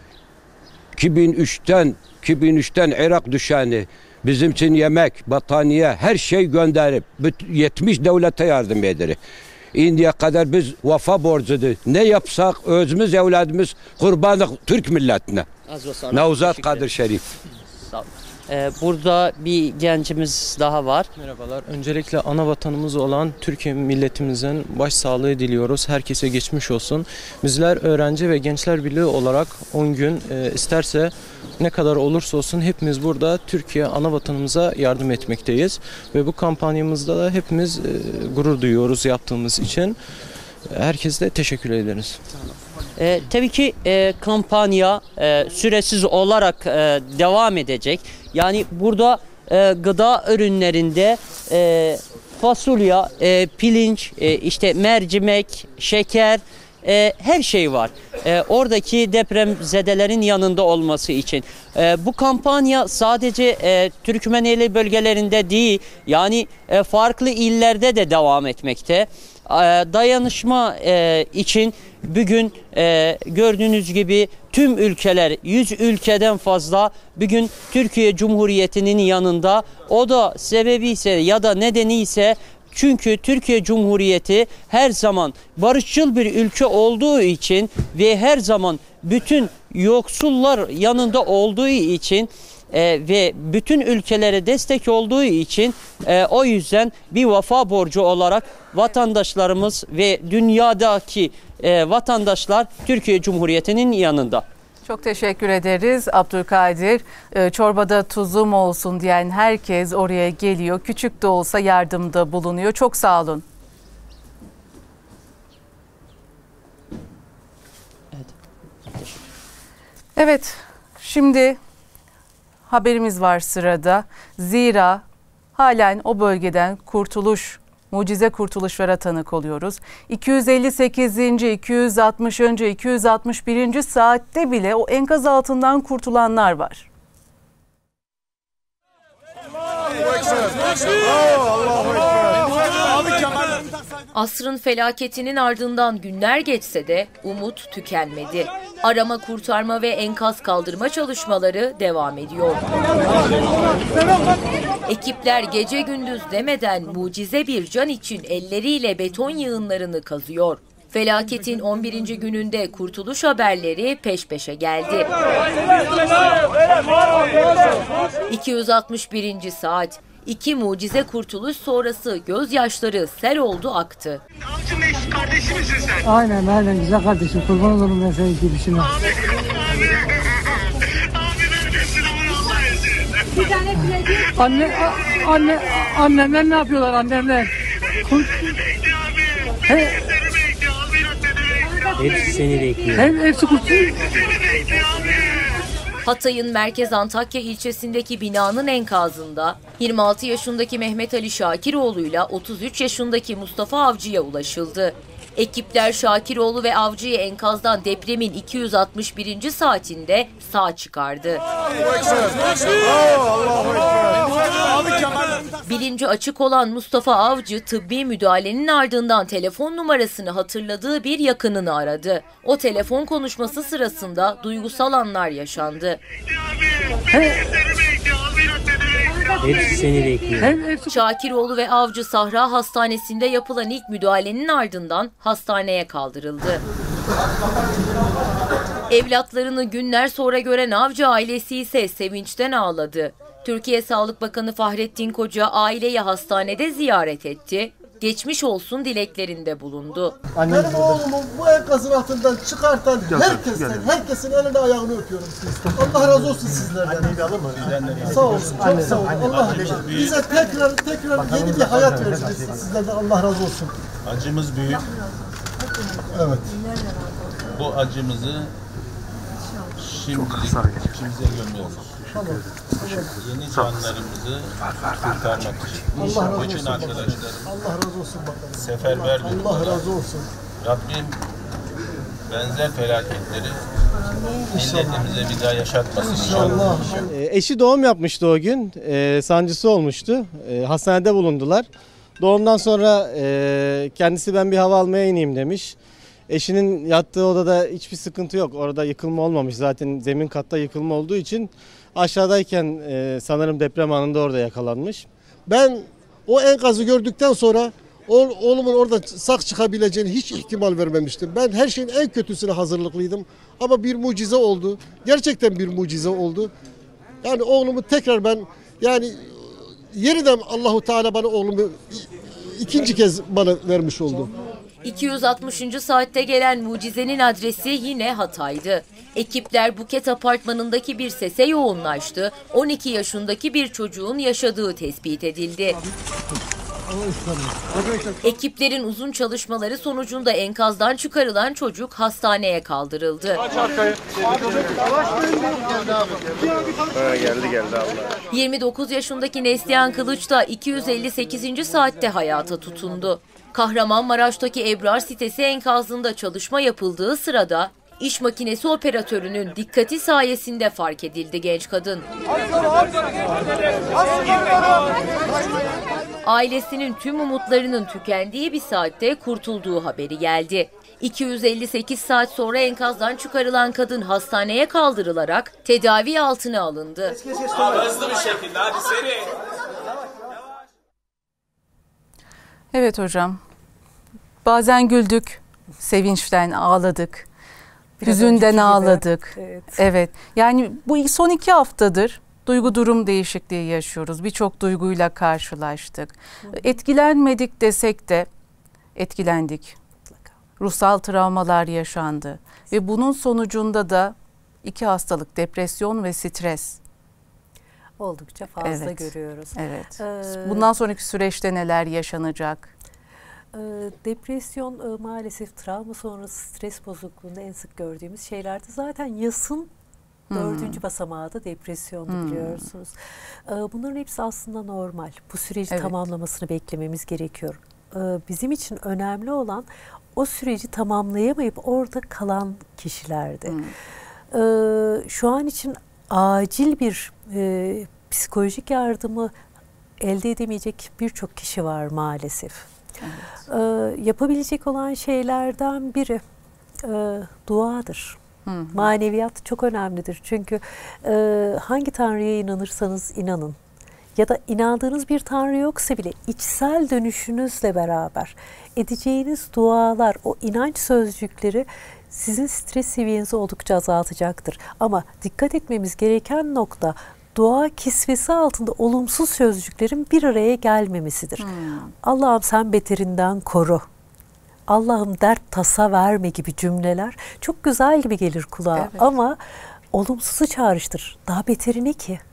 2003'ten Irak düşeni bizim için yemek, battaniye her şey gönderip 70 devlete yardım eder. İndiye kadar biz vefa borcudur. Ne yapsak özümüz evladımız kurbanlık Türk milletine. Nevzat Kadir Şerif. Sağ olun. Burada bir gencimiz daha var. Merhabalar. Öncelikle ana vatanımız olan Türkiye milletimizin başsağlığı diliyoruz. Herkese geçmiş olsun. Bizler öğrenci ve gençler birliği olarak 10 gün isterse ne kadar olursa olsun hepimiz burada Türkiye ana vatanımıza yardım etmekteyiz. Ve bu kampanyamızda da hepimiz gurur duyuyoruz yaptığımız için. Herkese de teşekkür ederiz. Tabii ki kampanya süresiz olarak devam edecek. Yani burada gıda ürünlerinde fasulye, pirinç, işte mercimek, şeker, her şey var. Oradaki depremzedelerin yanında olması için. Bu kampanya sadece Türkmeneli bölgelerinde değil, yani farklı illerde de devam etmekte. Dayanışma için bugün gördüğünüz gibi tüm ülkeler, 100 ülkeden fazla bugün Türkiye Cumhuriyeti'nin yanında. O da sebebi ise ya da nedeni ise çünkü Türkiye Cumhuriyeti her zaman barışçıl bir ülke olduğu için ve her zaman bütün yoksullar yanında olduğu için ve bütün ülkelere destek olduğu için o yüzden bir vefa borcu olarak vatandaşlarımız ve dünyadaki vatandaşlar Türkiye Cumhuriyeti'nin yanında. Çok teşekkür ederiz Abdülkadir. Çorbada tuzum olsun diyen herkes oraya geliyor. Küçük de olsa yardımda bulunuyor. Çok sağ olun. Evet, şimdi haberimiz var sırada. Zira halen o bölgeden mucize kurtuluşlara tanık oluyoruz. 258. 260. 261. saatte bile o enkaz altından kurtulanlar var. Asrın felaketinin ardından günler geçse de umut tükenmedi. Arama, kurtarma ve enkaz kaldırma çalışmaları devam ediyor. Ekipler gece gündüz demeden mucize bir can için elleriyle beton yığınlarını kazıyor. Felaketin 11. gününde kurtuluş haberleri peş peşe geldi. 261. saat. 2 mucize kurtuluş sonrası gözyaşları sel oldu aktı. Avcı kardeşi misin sen? Aynen güzel kardeşim. Kurban olurum ben senin gibisine. Abi neredesin ama Allah Annemler ne yapıyorlar annemler? Hepsi seni bekliyor. Hepsi kurtuluyor. Hatay'ın merkez Antakya ilçesindeki binanın enkazında 26 yaşındaki Mehmet Ali Şakiroğlu'yla 33 yaşındaki Mustafa Avcı'ya ulaşıldı. Ekipler Şakiroğlu ve Avcı'yı enkazdan depremin 261. saatinde sağ çıkardı. Bilinci açık olan Mustafa Avcı tıbbi müdahalenin ardından telefon numarasını hatırladığı bir yakınını aradı. O telefon konuşması sırasında duygusal anlar yaşandı. Hepsi seni bekliyor. Şakiroğlu ve Avcı Sahra Hastanesi'nde yapılan ilk müdahalenin ardından hastaneye kaldırıldı. Evlatlarını günler sonra gören Avcı ailesi ise sevinçten ağladı. Türkiye Sağlık Bakanı Fahrettin Koca aileyi hastanede ziyaret etti. Geçmiş olsun dileklerinde bulundu. Benim oğlumu bu enkazın altından çıkartan herkesin elini ayağını öpüyorum siz. Allah razı olsun sizlerden. Sağ olsun, çok sağ olun. Allah bize tekrar yeni bir hayat verdiniz sizlerden. Allah razı olsun. Acımız büyük. Evet. Bu acımızı şimdilik içimize gömüyoruz. Yeni canlarımızı kurtarmak için. Allah razı Bütün olsun. arkadaşlarım Allah razı olsun bakalım. seferber Allah razı olsun. Rabbim benzer felaketleri milletimize bir daha yaşatmasın inşallah. Eşi doğum yapmıştı o gün. Sancısı olmuştu. Hastanede bulundular. Doğumdan sonra kendisi ben bir hava almaya ineyim demiş. Eşinin yattığı odada hiçbir sıkıntı yok. Orada yıkılma olmamış. Zaten zemin katta yıkılma olduğu için aşağıdayken sanırım deprem anında orada yakalanmış. Ben o enkazı gördükten sonra oğlumun orada sağ çıkabileceğini hiç ihtimal vermemiştim. Ben her şeyin en kötüsüne hazırlıklıydım. Ama bir mucize oldu. Gerçekten bir mucize oldu. Yani oğlumu tekrar ben yani yeniden Allahu Teala bana oğlumu ikinci kez bana vermiş oldu. 260. saatte gelen mucizenin adresi yine Hatay'dı. Ekipler Buket apartmanındaki bir sese yoğunlaştı. 12 yaşındaki bir çocuğun yaşadığı tespit edildi. Ekiplerin uzun çalışmaları sonucunda enkazdan çıkarılan çocuk hastaneye kaldırıldı. Geldi abla. 29 yaşındaki Neslihan Kılıç da 258. saatte hayata tutundu. Kahramanmaraş'taki Ebrar sitesi enkazında çalışma yapıldığı sırada iş makinesi operatörünün dikkati sayesinde fark edildi genç kadın. Ailesinin tüm umutlarının tükendiği bir saatte kurtulduğu haberi geldi. 258 saat sonra enkazdan çıkarılan kadın hastaneye kaldırılarak tedavi altına alındı. Hızlı bir şekilde hadi seri. Evet hocam. Bazen güldük, sevinçten ağladık, hüzünden ağladık. Evet. Yani bu son 2 haftadır duygu durum değişikliği yaşıyoruz. Birçok duyguyla karşılaştık. Etkilenmedik desek de etkilendik. Ruhsal travmalar yaşandı ve bunun sonucunda da 2 hastalık, depresyon ve stres. Oldukça fazla görüyoruz. Evet. Bundan sonraki süreçte neler yaşanacak? Depresyon maalesef travma sonrası stres bozukluğunda en sık gördüğümüz şeylerdi. Zaten YAS'ın 4. basamağı da depresyondu biliyorsunuz. Bunların hepsi aslında normal. Bu süreci tamamlamasını beklememiz gerekiyor. Bizim için önemli olan o süreci tamamlayamayıp orada kalan kişilerdi. Şu an için acil bir psikolojik yardımı elde edemeyecek birçok kişi var maalesef. Yapabilecek olan şeylerden biri duadır. Maneviyat çok önemlidir. Çünkü hangi Tanrı'ya inanırsanız inanın ya da inandığınız bir Tanrı yoksa bile içsel dönüşünüzle beraber edeceğiniz dualar, o inanç sözcükleri sizin stres seviyenizi oldukça azaltacaktır. Ama dikkat etmemiz gereken nokta dua kisvesi altında olumsuz sözcüklerin bir araya gelmemesidir. Allah'ım sen beterinden koru. Allah'ım dert tasa verme gibi cümleler çok güzel gibi gelir kulağa ama olumsuzu çağrıştırır. Daha beteri ne ki?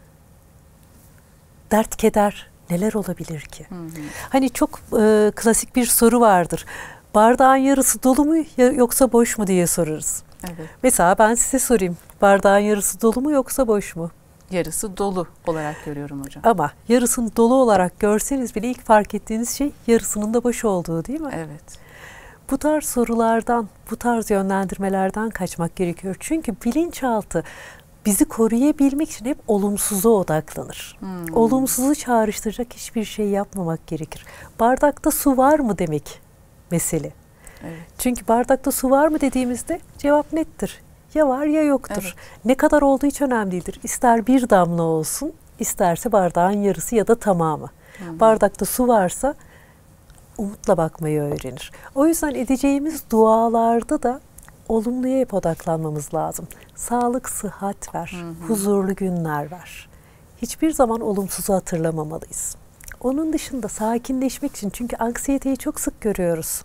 Dert keder neler olabilir ki? Hani çok klasik bir soru vardır. Bardağın yarısı dolu mu yoksa boş mu diye sorarız. Mesela ben size sorayım. Bardağın yarısı dolu mu yoksa boş mu? Yarısı dolu olarak görüyorum hocam. Ama yarısını dolu olarak görseniz bile ilk fark ettiğiniz şey yarısının da boş olduğu değil mi? Evet. Bu tarz sorulardan, bu tarz yönlendirmelerden kaçmak gerekiyor. Çünkü bilinçaltı bizi koruyabilmek için hep olumsuza odaklanır. Olumsuzu çağrıştıracak hiçbir şey yapmamak gerekir. Bardakta su var mı demek mesele. Çünkü bardakta su var mı dediğimizde cevap nettir. Ya var ya yoktur. Ne kadar olduğu hiç önemli değildir. İster bir damla olsun, isterse bardağın yarısı ya da tamamı. Bardakta su varsa umutla bakmayı öğrenir. O yüzden edeceğimiz dualarda da olumluya hep odaklanmamız lazım. Sağlık, sıhhat ver, huzurlu günler ver. Hiçbir zaman olumsuzu hatırlamamalıyız. Onun dışında sakinleşmek için, çünkü anksiyeteyi çok sık görüyoruz.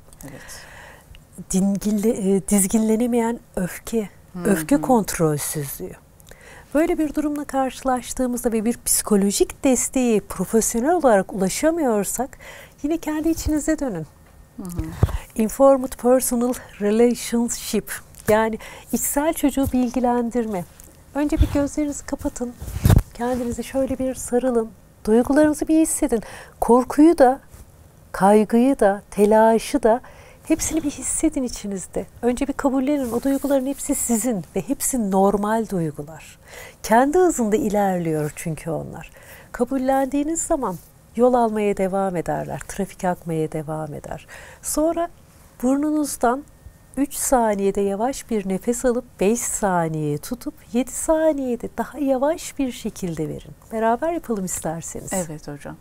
Dizginlenemeyen öfke, öfke kontrolsüzlüğü. Böyle bir durumla karşılaştığımızda ve bir psikolojik desteği profesyonel olarak ulaşamıyorsak yine kendi içinize dönün. Informed Personal Relationship, yani içsel çocuğu bilgilendirme. Önce bir gözlerinizi kapatın, kendinize şöyle bir sarılın, duygularınızı bir hissedin. Korkuyu da, kaygıyı da, telaşı da hepsini bir hissedin içinizde. Önce bir kabullenin, o duyguların hepsi sizin ve hepsi normal duygular. Kendi hızında ilerliyor çünkü onlar. Kabullendiğiniz zaman yol almaya devam ederler, trafik akmaya devam eder. Sonra burnunuzdan 3 saniyede yavaş bir nefes alıp 5 saniye tutup 7 saniyede daha yavaş bir şekilde verin. Beraber yapalım isterseniz. Evet hocam.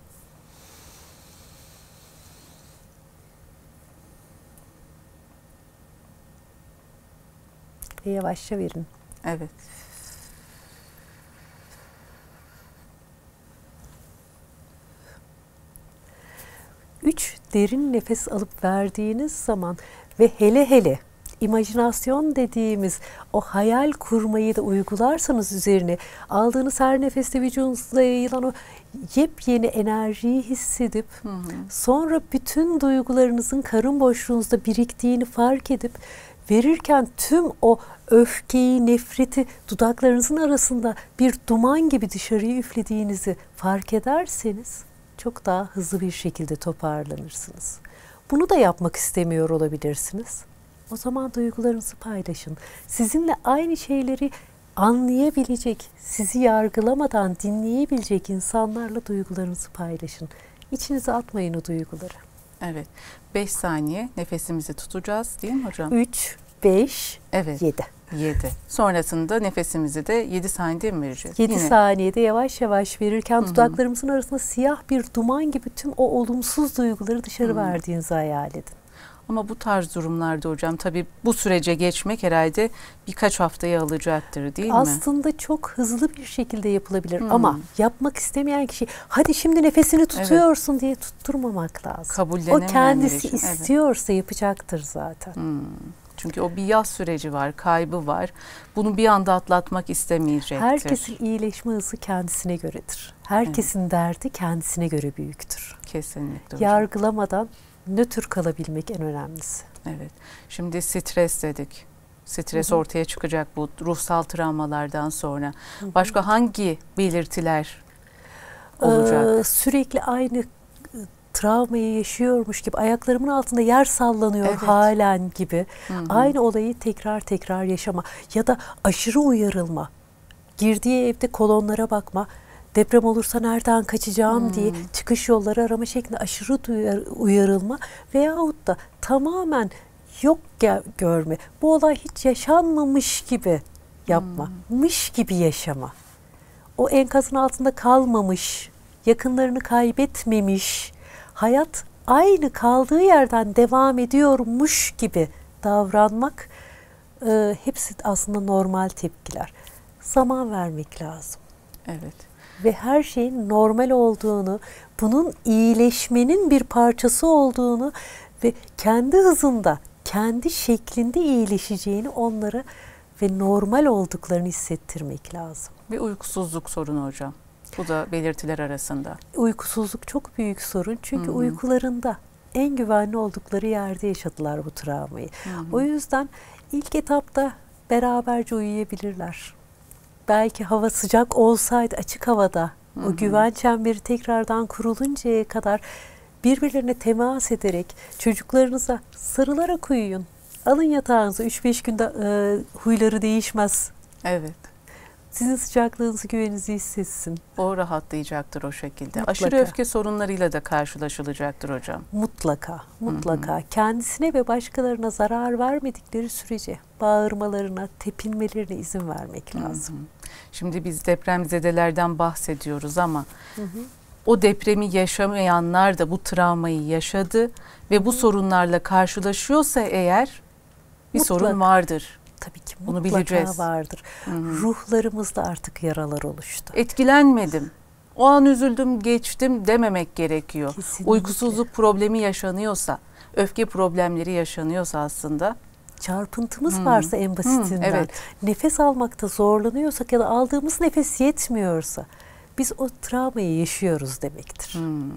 Ve yavaşça verin. Evet. Üç derin nefes alıp verdiğiniz zaman ve hele imajinasyon dediğimiz o hayal kurmayı da uygularsanız üzerine, aldığınız her nefeste vücudunuzda yayılan o yepyeni enerjiyi hissedip sonra bütün duygularınızın karın boşluğunuzda biriktiğini fark edip verirken tüm o öfkeyi, nefreti dudaklarınızın arasında bir duman gibi dışarıya üflediğinizi fark ederseniz çok daha hızlı bir şekilde toparlanırsınız. Bunu da yapmak istemiyor olabilirsiniz. O zaman duygularınızı paylaşın. Sizinle aynı şeyleri anlayabilecek, sizi yargılamadan dinleyebilecek insanlarla duygularınızı paylaşın. İçinize atmayın o duyguları. Evet. 5 saniye nefesimizi tutacağız değil mi hocam? 3, 5, evet. 7. 7. Sonrasında nefesimizi de 7 saniyede mi vereceğiz? 7 saniyede yavaş yavaş verirken dudaklarımızın arasında siyah bir duman gibi tüm o olumsuz duyguları dışarı verdiğinizi hayal edin. Ama bu tarz durumlarda hocam tabii bu sürece geçmek herhalde birkaç haftayı alacaktır değil mi? Aslında çok hızlı bir şekilde yapılabilir ama yapmak istemeyen kişi hadi şimdi nefesini tutuyorsun diye tutturmamak lazım. Kabullenemeyenler o kendisi için, istiyorsa yapacaktır zaten. Çünkü o bir yaz süreci var, kaybı var. Bunu bir anda atlatmak istemeyecektir. Herkesin iyileşme hızı kendisine göredir. Herkesin derdi kendisine göre büyüktür. Kesinlikle hocam. Yargılamadan nötr kalabilmek en önemlisi. Evet. Şimdi stres dedik. Stres ortaya çıkacak bu ruhsal travmalardan sonra. Başka hangi belirtiler olacak? Sürekli aynı travmayı yaşıyormuş gibi, ayaklarımın altında yer sallanıyor halen gibi. Aynı olayı tekrar yaşama ya da aşırı uyarılma. Girdiği evde kolonlara bakma. Deprem olursa nereden kaçacağım diye çıkış yolları arama şeklinde aşırı uyarılma veyahut da tamamen yok görme. Bu olay hiç yaşanmamış gibi yapma. Mış gibi yaşama. O enkazın altında kalmamış, yakınlarını kaybetmemiş, hayat aynı kaldığı yerden devam ediyormuş gibi davranmak hepsi aslında normal tepkiler. Zaman vermek lazım. Evet. Ve her şeyin normal olduğunu, bunun iyileşmenin bir parçası olduğunu ve kendi hızında, kendi şeklinde iyileşeceğini onlara ve normal olduklarını hissettirmek lazım. Ve uykusuzluk sorunu hocam. Bu da belirtiler arasında. Uykusuzluk çok büyük sorun çünkü uykularında en güvenli oldukları yerde yaşadılar bu travmayı. O yüzden ilk etapta beraberce uyuyabilirler. Belki hava sıcak olsaydı açık havada o güven çemberi tekrardan kuruluncaya kadar birbirlerine temas ederek çocuklarınıza sarılarak uyuyun. Alın yatağınıza 3-5 günde huyları değişmez. Evet. Sizin sıcaklığınızı, güveninizi hissetsin. O rahatlayacaktır o şekilde. Mutlaka. Aşırı öfke sorunlarıyla da karşılaşılacaktır hocam. Mutlaka. Kendisine ve başkalarına zarar vermedikleri sürece bağırmalarına, tepinmelerine izin vermek lazım. Şimdi biz depremzedelerden bahsediyoruz ama o depremi yaşamayanlar da bu travmayı yaşadı ve bu sorunlarla karşılaşıyorsa eğer bir sorun vardır. Tabii ki bunu mutlaka bileceğiz. Vardır. Ruhlarımızda artık yaralar oluştu. Etkilenmedim. O an üzüldüm, geçtim dememek gerekiyor. Kesinlikle. Uykusuzluk problemi yaşanıyorsa, öfke problemleri yaşanıyorsa aslında. Çarpıntımız varsa en basitinden, nefes almakta zorlanıyorsak ya da aldığımız nefes yetmiyorsa biz o travmayı yaşıyoruz demektir.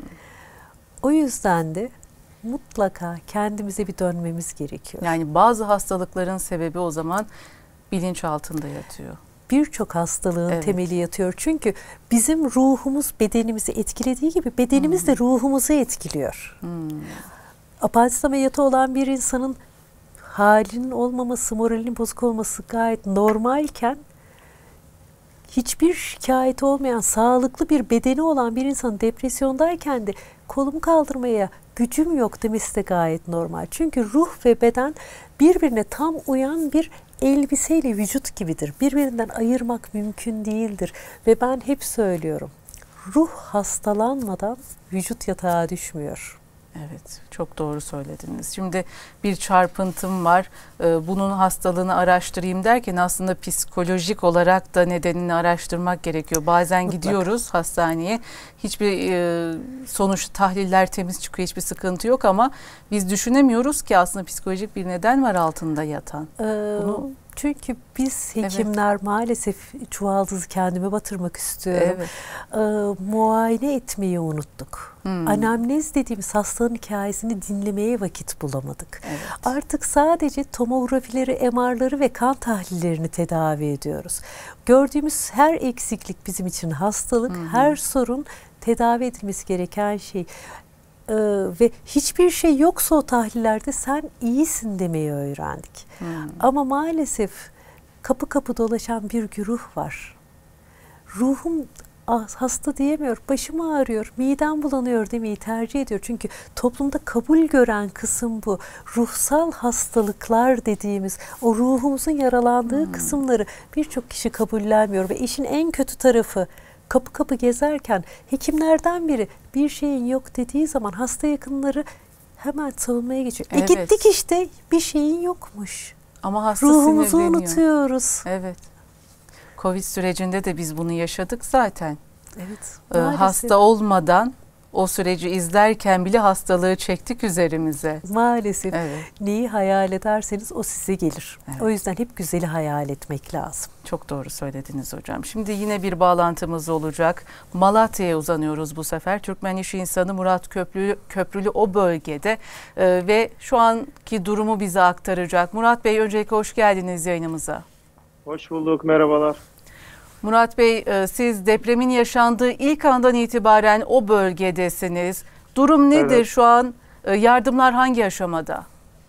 O yüzden de mutlaka kendimize bir dönmemiz gerekiyor. Yani bazı hastalıkların sebebi o zaman bilinç altında yatıyor. Birçok hastalığın temeli yatıyor. Çünkü bizim ruhumuz bedenimizi etkilediği gibi bedenimiz de ruhumuzu etkiliyor. Apandisit ameliyatı olan bir insanın halinin olmaması, moralinin bozuk olması gayet normalken hiçbir şikayeti olmayan, sağlıklı bir bedeni olan bir insan depresyondayken de kolumu kaldırmaya gücüm yok demesi de gayet normal. Çünkü ruh ve beden birbirine tam uyan bir elbiseyle vücut gibidir. Birbirinden ayırmak mümkün değildir. Ve ben hep söylüyorum, ruh hastalanmadan vücut yatağa düşmüyor. Evet, çok doğru söylediniz. Şimdi bir çarpıntım var. Bunun hastalığını araştırayım derken aslında psikolojik olarak da nedenini araştırmak gerekiyor. Bazen mutlaka gidiyoruz hastaneye. Hiçbir sonuç, tahliller temiz çıkıyor, hiçbir sıkıntı yok ama biz düşünemiyoruz ki aslında psikolojik bir neden var altında yatan. Bunu... Çünkü biz hekimler maalesef çuvaldızı kendime batırmak istiyorum. Muayene etmeyi unuttuk. Anamnez dediğimiz hastanın hikayesini dinlemeye vakit bulamadık. Artık sadece tomografileri, MR'ları ve kan tahlillerini tedavi ediyoruz. Gördüğümüz her eksiklik bizim için hastalık, her sorun tedavi edilmesi gereken şey. Ve hiçbir şey yoksa o tahlillerde sen iyisin demeyi öğrendik. Ama maalesef kapı kapı dolaşan bir güruh var. Ruhum hasta diyemiyor, başım ağrıyor, midem bulanıyor demeyi tercih ediyor. Çünkü toplumda kabul gören kısım bu. Ruhsal hastalıklar dediğimiz o ruhumuzun yaralandığı kısımları birçok kişi kabullenmiyor. Ve işin en kötü tarafı, kapı kapı gezerken hekimlerden biri bir şeyin yok dediği zaman hasta yakınları hemen savunmaya geçiyor. Gittik işte, bir şeyin yokmuş. Ama hasta ruhumuzu unutuyoruz. Evet. Covid sürecinde de biz bunu yaşadık zaten. Evet. Hasta olmadan o süreci izlerken bile hastalığı çektik üzerimize. Maalesef. Neyi hayal ederseniz o size gelir. O yüzden hep güzeli hayal etmek lazım. Çok doğru söylediniz hocam. Şimdi yine bir bağlantımız olacak. Malatya'ya uzanıyoruz bu sefer. Türkmen iş insanı Murat Köprülü o bölgede ve şu anki durumu bize aktaracak. Murat Bey, öncelikle hoş geldiniz yayınımıza. Hoş bulduk, merhabalar. Murat Bey, siz depremin yaşandığı ilk andan itibaren o bölgedesiniz. Durum nedir şu an? Yardımlar hangi aşamada?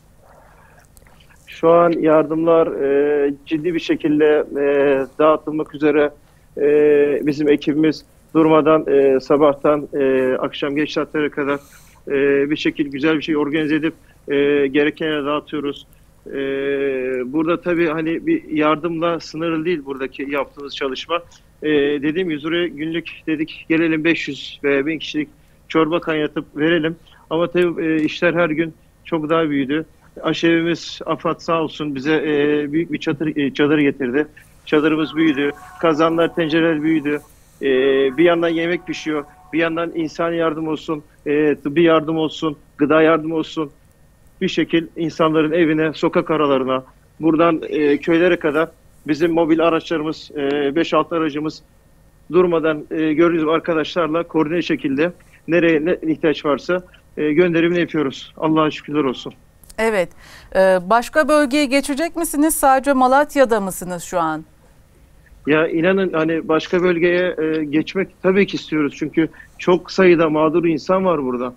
Şu an yardımlar ciddi bir şekilde dağıtılmak üzere. Bizim ekibimiz durmadan sabahtan akşam geç saatlere kadar bir şekilde güzel bir şey organize edip gereken yere dağıtıyoruz. Burada tabii hani bir yardımla sınırlı değil buradaki yaptığımız çalışma. Dediğim gibi oraya günlük dedik gelelim 500 veya 1000 kişilik çorba kaynatıp verelim. Ama tabii işler her gün çok daha büyüdü. Aşevimiz AFAD sağ olsun bize büyük bir çadır getirdi. Çadırımız büyüdü. Kazanlar, tencereler büyüdü. Bir yandan yemek pişiyor. Bir yandan insan yardım olsun, tıbbi yardım olsun, gıda yardım olsun. Bir şekil insanların evine, sokak aralarına, buradan köylere kadar bizim mobil araçlarımız, 5-6 aracımız durmadan gördüğünüz arkadaşlarla koordine şekilde nereye ne ihtiyaç varsa gönderimini yapıyoruz. Allah'a şükürler olsun. Evet. Başka bölgeye geçecek misiniz? Sadece Malatya'da mısınız şu an? Ya inanın hani başka bölgeye geçmek tabii ki istiyoruz. Çünkü çok sayıda mağdur insan var burada.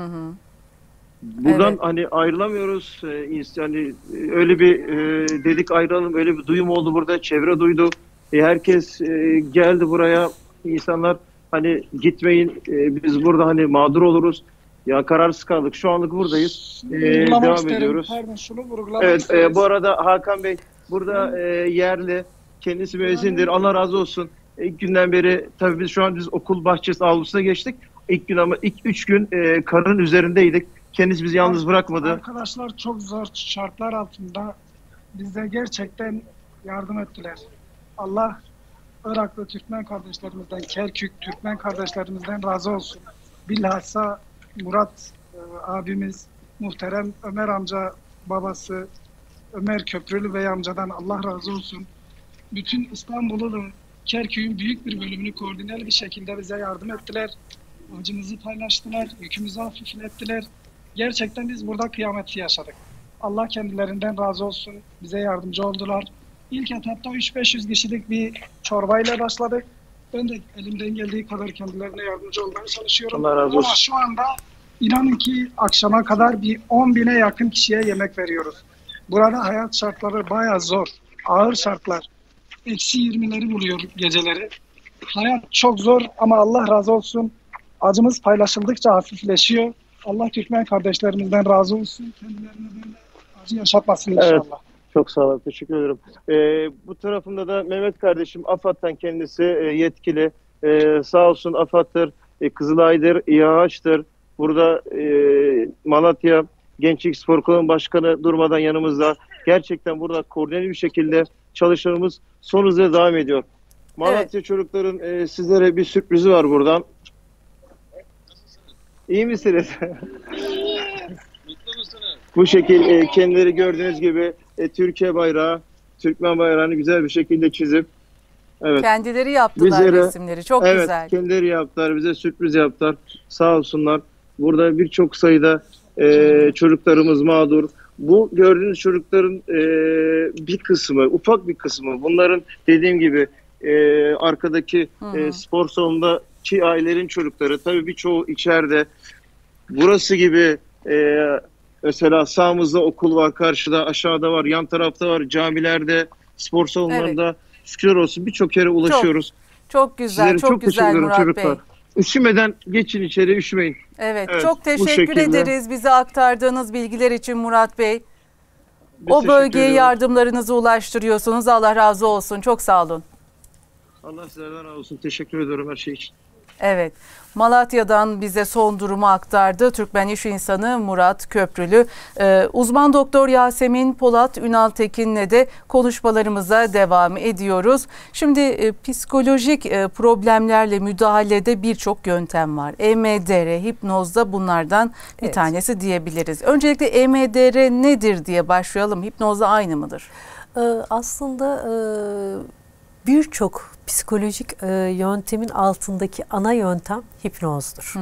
Buradan hani ayrılamıyoruz. Yani öyle bir dedik ayrılalım. Öyle bir duyum oldu burada. Çevre duydu. Herkes geldi buraya. İnsanlar hani gitmeyin. Biz burada hani mağdur oluruz. Ya kararsız kaldık. Şu anlık buradayız. Devam ediyoruz. Evet. Bu arada Hakan Bey burada yerli. Kendisi müezzindir. Allah razı olsun. İlk günden beri tabii biz okul bahçesi avlusuna geçtik. İlk gün ama ilk 3 gün karın üzerindeydik. Kendisi bizi yalnız bırakmadı. Arkadaşlar çok zor şartlar altında bize gerçekten yardım ettiler. Allah Iraklı Türkmen kardeşlerimizden, Kerkük Türkmen kardeşlerimizden razı olsun. Bilhassa Murat abimiz, muhterem Ömer amca babası, Ömer Köprülü Bey amcadan Allah razı olsun. Bütün İstanbul'un, Kerkük'ün büyük bir bölümünü koordineli bir şekilde bize yardım ettiler. Acımızı paylaştılar, yükümüzü hafiflettiler. Gerçekten biz burada kıyameti yaşadık. Allah kendilerinden razı olsun. Bize yardımcı oldular. İlk etapta 300-500 kişilik bir çorbayla başladık. Ben de elimden geldiği kadar kendilerine yardımcı olmaya çalışıyorum. Allah razı olsun. Ama şu anda inanın ki akşama kadar bir 10.000'e yakın kişiye yemek veriyoruz. Burada hayat şartları bayağı zor. Ağır şartlar. Eksi 20'leri buluyor geceleri. Hayat çok zor ama Allah razı olsun. Acımız paylaşıldıkça hafifleşiyor. Allah Türkmen kardeşlerimizden razı olsun. Kendilerine böyle acı yaşatmasın inşallah. Evet. Çok sağ olun. Teşekkür ederim. Bu tarafında da Mehmet kardeşim AFAD'dan kendisi yetkili. Sağ olsun AFAD'dır, Kızılay'dır, İHA'dır. Burada Malatya Gençlik Spor Kulübü Başkanı durmadan yanımızda. Gerçekten burada koordineli bir şekilde çalışmalarımız son hızla devam ediyor. Malatya çocukların sizlere bir sürprizi var buradan. İyi misiniz? Bu şekil kendileri gördüğünüz gibi Türkiye bayrağı, Türkmen bayrağını güzel bir şekilde çizip kendileri yaptılar resimleri. Çok güzel. Evet, kendileri yaptılar. Bize sürpriz yaptılar. Sağ olsunlar. Burada birçok sayıda çocuklarımız mağdur. Bu gördüğünüz çocukların bir kısmı, ufak bir kısmı. Bunların dediğim gibi arkadaki spor salonundaki ailelerin çocukları. Tabii birçoğu içeride. Burası gibi mesela sağımızda okul var, karşıda, aşağıda var, yan tarafta var, camilerde, spor salonlarında, şükürler olsun birçok yere ulaşıyoruz. Çok güzel, Sizlere çok güzel Murat çocuklar. Bey. Üşümeden geçin içeri, üşümeyin. Evet, çok teşekkür ederiz bize aktardığınız bilgiler için Murat Bey. O bölgeye yardımlarınızı ulaştırıyorsunuz. Allah razı olsun. Çok sağ olun. Allah sizlerden razı olsun. Teşekkür ediyorum her şey için. Evet, Malatya'dan bize son durumu aktardı Türkmen iş insanı Murat Köprülü. Uzman doktor Yasemin Polat Ünal Tekin'le de konuşmalarımıza devam ediyoruz. Şimdi psikolojik problemlerle müdahalede birçok yöntem var. EMDR, hipnozda bunlardan bir tanesi diyebiliriz. Öncelikle EMDR nedir diye başlayalım. Hipnozla aynı mıdır? Aslında birçok psikolojik yöntemin altındaki ana yöntem hipnozdur.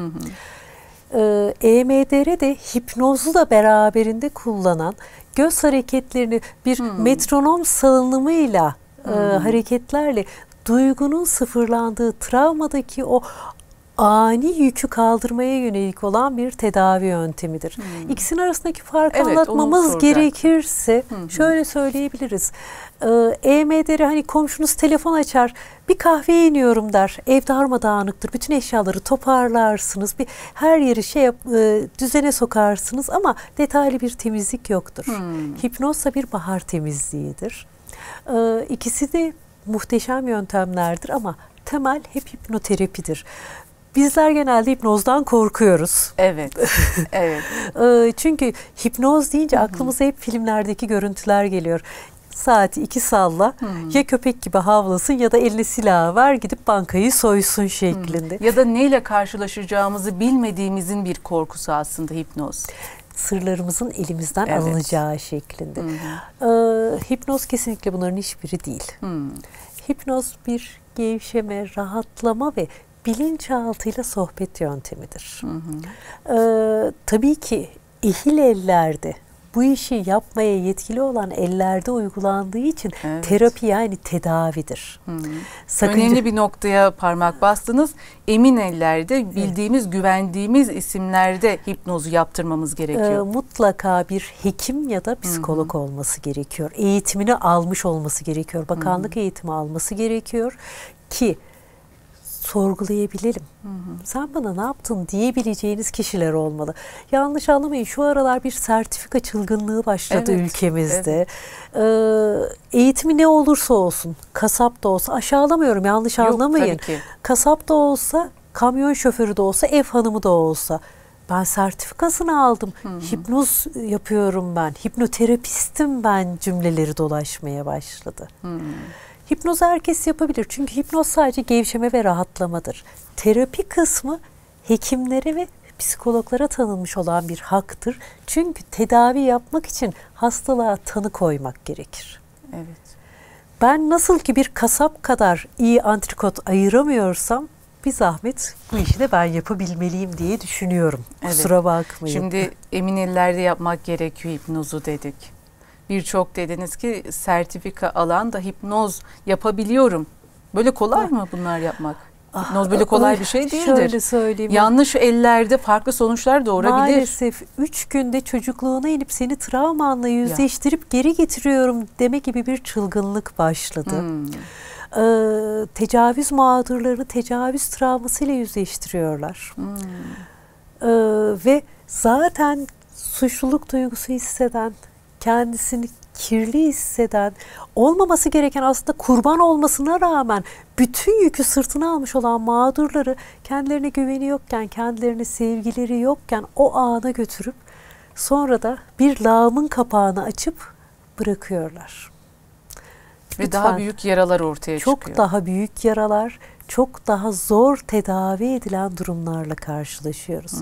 EMDR de hipnozu da beraberinde kullanan, göz hareketlerini bir metronom salınımıyla hareketlerle duygunun sıfırlandığı, travmadaki o ani yükü kaldırmaya yönelik olan bir tedavi yöntemidir. İkisinin arasındaki farkı anlatmamız gerekirse şöyle söyleyebiliriz. EMDR hani komşunuz telefon açar, bir kahveye iniyorum der, ev darmadağınıktır, bütün eşyaları toparlarsınız, her yeri düzene sokarsınız ama detaylı bir temizlik yoktur. Hipnozsa bir bahar temizliğidir. İkisi de muhteşem yöntemlerdir ama temel hep hipnoterapidir. Bizler genelde hipnozdan korkuyoruz. Evet. Çünkü hipnoz deyince aklımıza hep filmlerdeki görüntüler geliyor. Saati 2 salla, ya köpek gibi havlasın ya da eline silahı ver gidip bankayı soysun şeklinde. Ya da neyle karşılaşacağımızı bilmediğimizin bir korkusu aslında hipnoz. Sırlarımızın elimizden alınacağı şeklinde. Hipnoz kesinlikle bunların hiçbiri değil. Hipnoz bir gevşeme, rahatlama ve bilinçaltıyla sohbet yöntemidir. Tabii ki ehil ellerde, bu işi yapmaya yetkili olan ellerde uygulandığı için terapi yani tedavidir. Önemli bir noktaya parmak bastınız. Emin ellerde, bildiğimiz, güvendiğimiz isimlerde hipnozu yaptırmamız gerekiyor. Mutlaka bir hekim ya da psikolog olması gerekiyor. Eğitimini almış olması gerekiyor. Bakanlık eğitimi alması gerekiyor ki sorgulayabilelim. Sen bana ne yaptın diyebileceğiniz kişiler olmalı. Yanlış anlamayın, şu aralar bir sertifika çılgınlığı başladı ülkemizde. Eğitimi ne olursa olsun, kasap da olsa, aşağılamıyorum, yanlış anlamayın. Kasap da olsa, kamyon şoförü de olsa, ev hanımı da olsa. Ben sertifikasını aldım, hipnoz yapıyorum ben, hipnoterapistim ben cümleleri dolaşmaya başladı. Hipnoz herkes yapabilir. Çünkü hipnoz sadece gevşeme ve rahatlamadır. Terapi kısmı hekimlere ve psikologlara tanınmış olan bir haktır. Çünkü tedavi yapmak için hastalığa tanı koymak gerekir. Ben nasıl ki bir kasap kadar iyi antrikot ayıramıyorsam bir zahmet bu işi de ben yapabilmeliyim diye düşünüyorum. Kusura bakmayın. Şimdi emin ellerde yapmak gerekiyor hipnozu dedik. Birçok dediniz ki sertifika alan da hipnoz yapabiliyorum. Böyle kolay mı bunlar yapmak? Hipnoz böyle kolay bir şey değildir. Şöyle söyleyeyim. Yanlış ellerde farklı sonuçlar doğurabilir. Maalesef 3 günde çocukluğuna inip seni travmanla yüzleştirip geri getiriyorum deme gibi bir çılgınlık başladı. Tecavüz mağdurlarını tecavüz travmasıyla yüzleştiriyorlar. Ve zaten suçluluk duygusu hisseden, kendisini kirli hisseden, olmaması gereken aslında kurban olmasına rağmen bütün yükü sırtına almış olan mağdurları kendilerine güveni yokken, kendilerine sevgileri yokken o ana götürüp sonra da bir lağımın kapağını açıp bırakıyorlar. Ve daha büyük yaralar ortaya çıkıyor. Çok daha büyük yaralar, çok daha zor tedavi edilen durumlarla karşılaşıyoruz.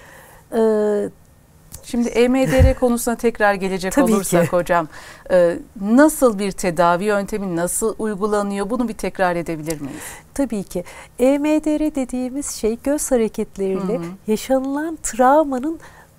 Şimdi EMDR konusuna tekrar gelecek olursak hocam, nasıl bir tedavi yöntemi, nasıl uygulanıyor, bunu bir tekrar edebilir miyiz? Tabii ki. EMDR dediğimiz şey göz hareketleriyle yaşanılan travmanın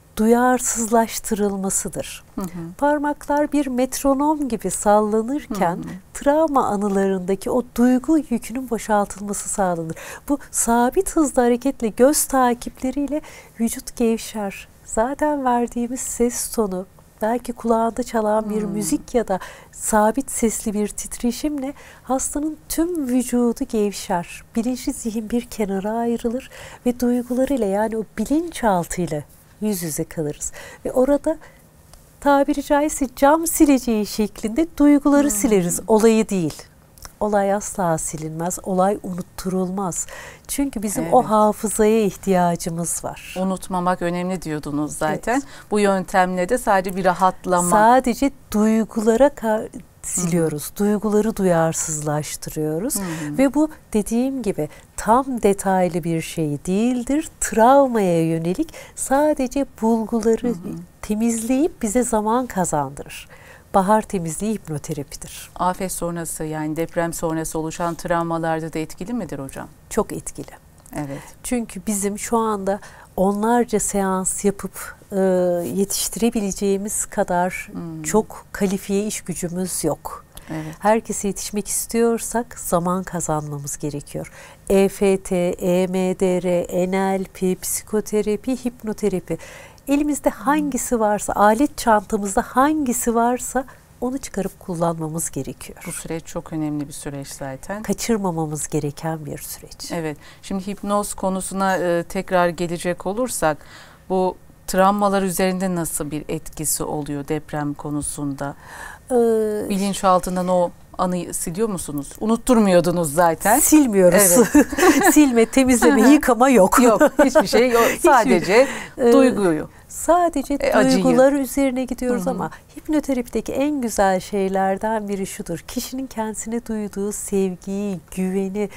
duyarsızlaştırılmasıdır. Parmaklar bir metronom gibi sallanırken travma anılarındaki o duygu yükünün boşaltılması sağlanır. Bu sabit hızlı hareketle göz takipleriyle vücut gevşer. Zaten verdiğimiz ses tonu, belki kulağında çalan bir müzik ya da sabit sesli bir titreşimle hastanın tüm vücudu gevşer. Bilinçli zihin bir kenara ayrılır ve duygularıyla, yani o bilinçaltıyla yüz yüze kalırız. Ve orada tabiri caizse cam sileceği şeklinde duyguları sileriz, olayı değil. Olay asla silinmez, olay unutturulmaz. Çünkü bizim o hafızaya ihtiyacımız var. Unutmamak önemli diyordunuz zaten. Bu yöntemle de sadece bir rahatlama. Sadece duygulara siliyoruz. Duyguları duyarsızlaştırıyoruz. Ve bu dediğim gibi tam detaylı bir şey değildir. Travmaya yönelik sadece bulguları temizleyip bize zaman kazandırır. Bahar temizliği hipnoterapidir. Afet sonrası, yani deprem sonrası oluşan travmalarda da etkili midir hocam? Çok etkili. Evet. Çünkü bizim şu anda onlarca seans yapıp yetiştirebileceğimiz kadar çok kalifiye iş gücümüz yok. Evet. Herkese yetişmek istiyorsak zaman kazanmamız gerekiyor. EFT, EMDR, NLP, psikoterapi, hipnoterapi. Elimizde hangisi varsa, alet çantamızda hangisi varsa onu çıkarıp kullanmamız gerekiyor. Bu süreç çok önemli bir süreç zaten. Kaçırmamamız gereken bir süreç. Evet. Şimdi hipnoz konusuna tekrar gelecek olursak, bu travmalar üzerinde nasıl bir etkisi oluyor deprem konusunda? Bilinçaltından o anıyı siliyor musunuz? Unutturmuyordunuz zaten. Silmiyoruz. Evet. Silme, temizleme, yıkama yok. Yok, hiçbir şey yok. Sadece duyguyu. Sadece duygular üzerine gidiyoruz ama hipnoterapideki en güzel şeylerden biri şudur. Kişinin kendisine duyduğu sevgiyi, güveni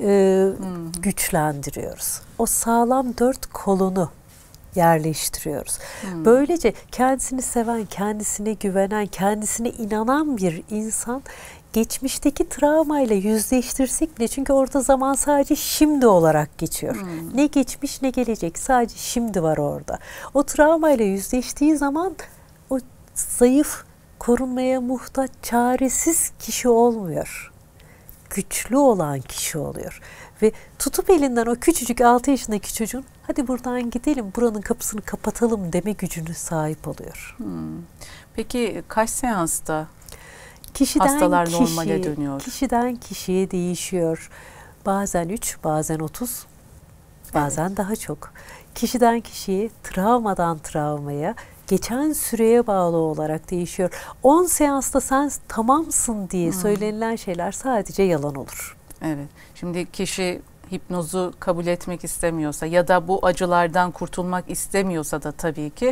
güçlendiriyoruz. O sağlam dört kolunu yerleştiriyoruz. Böylece kendisini seven, kendisine güvenen, kendisine inanan bir insan geçmişteki travmayla yüzleştirsek bile, çünkü orada zaman sadece şimdi olarak geçiyor. Ne geçmiş ne gelecek, sadece şimdi var orada. O travmayla yüzleştiği zaman o zayıf, korunmaya muhtaç, çaresiz kişi olmuyor. Güçlü olan kişi oluyor. Ve tutup elinden o küçücük 6 yaşındaki çocuğun hadi buradan gidelim, buranın kapısını kapatalım deme gücüne sahip oluyor. Peki kaç seansta hastalar normale dönüyor? Kişiden kişiye değişiyor. Bazen 3, bazen 30, bazen daha çok. Kişiden kişiye, travmadan travmaya, geçen süreye bağlı olarak değişiyor. 10 seansta sen tamamsın diye söylenilen şeyler sadece yalan olur. Evet. Şimdi kişi hipnozu kabul etmek istemiyorsa ya da bu acılardan kurtulmak istemiyorsa da tabii ki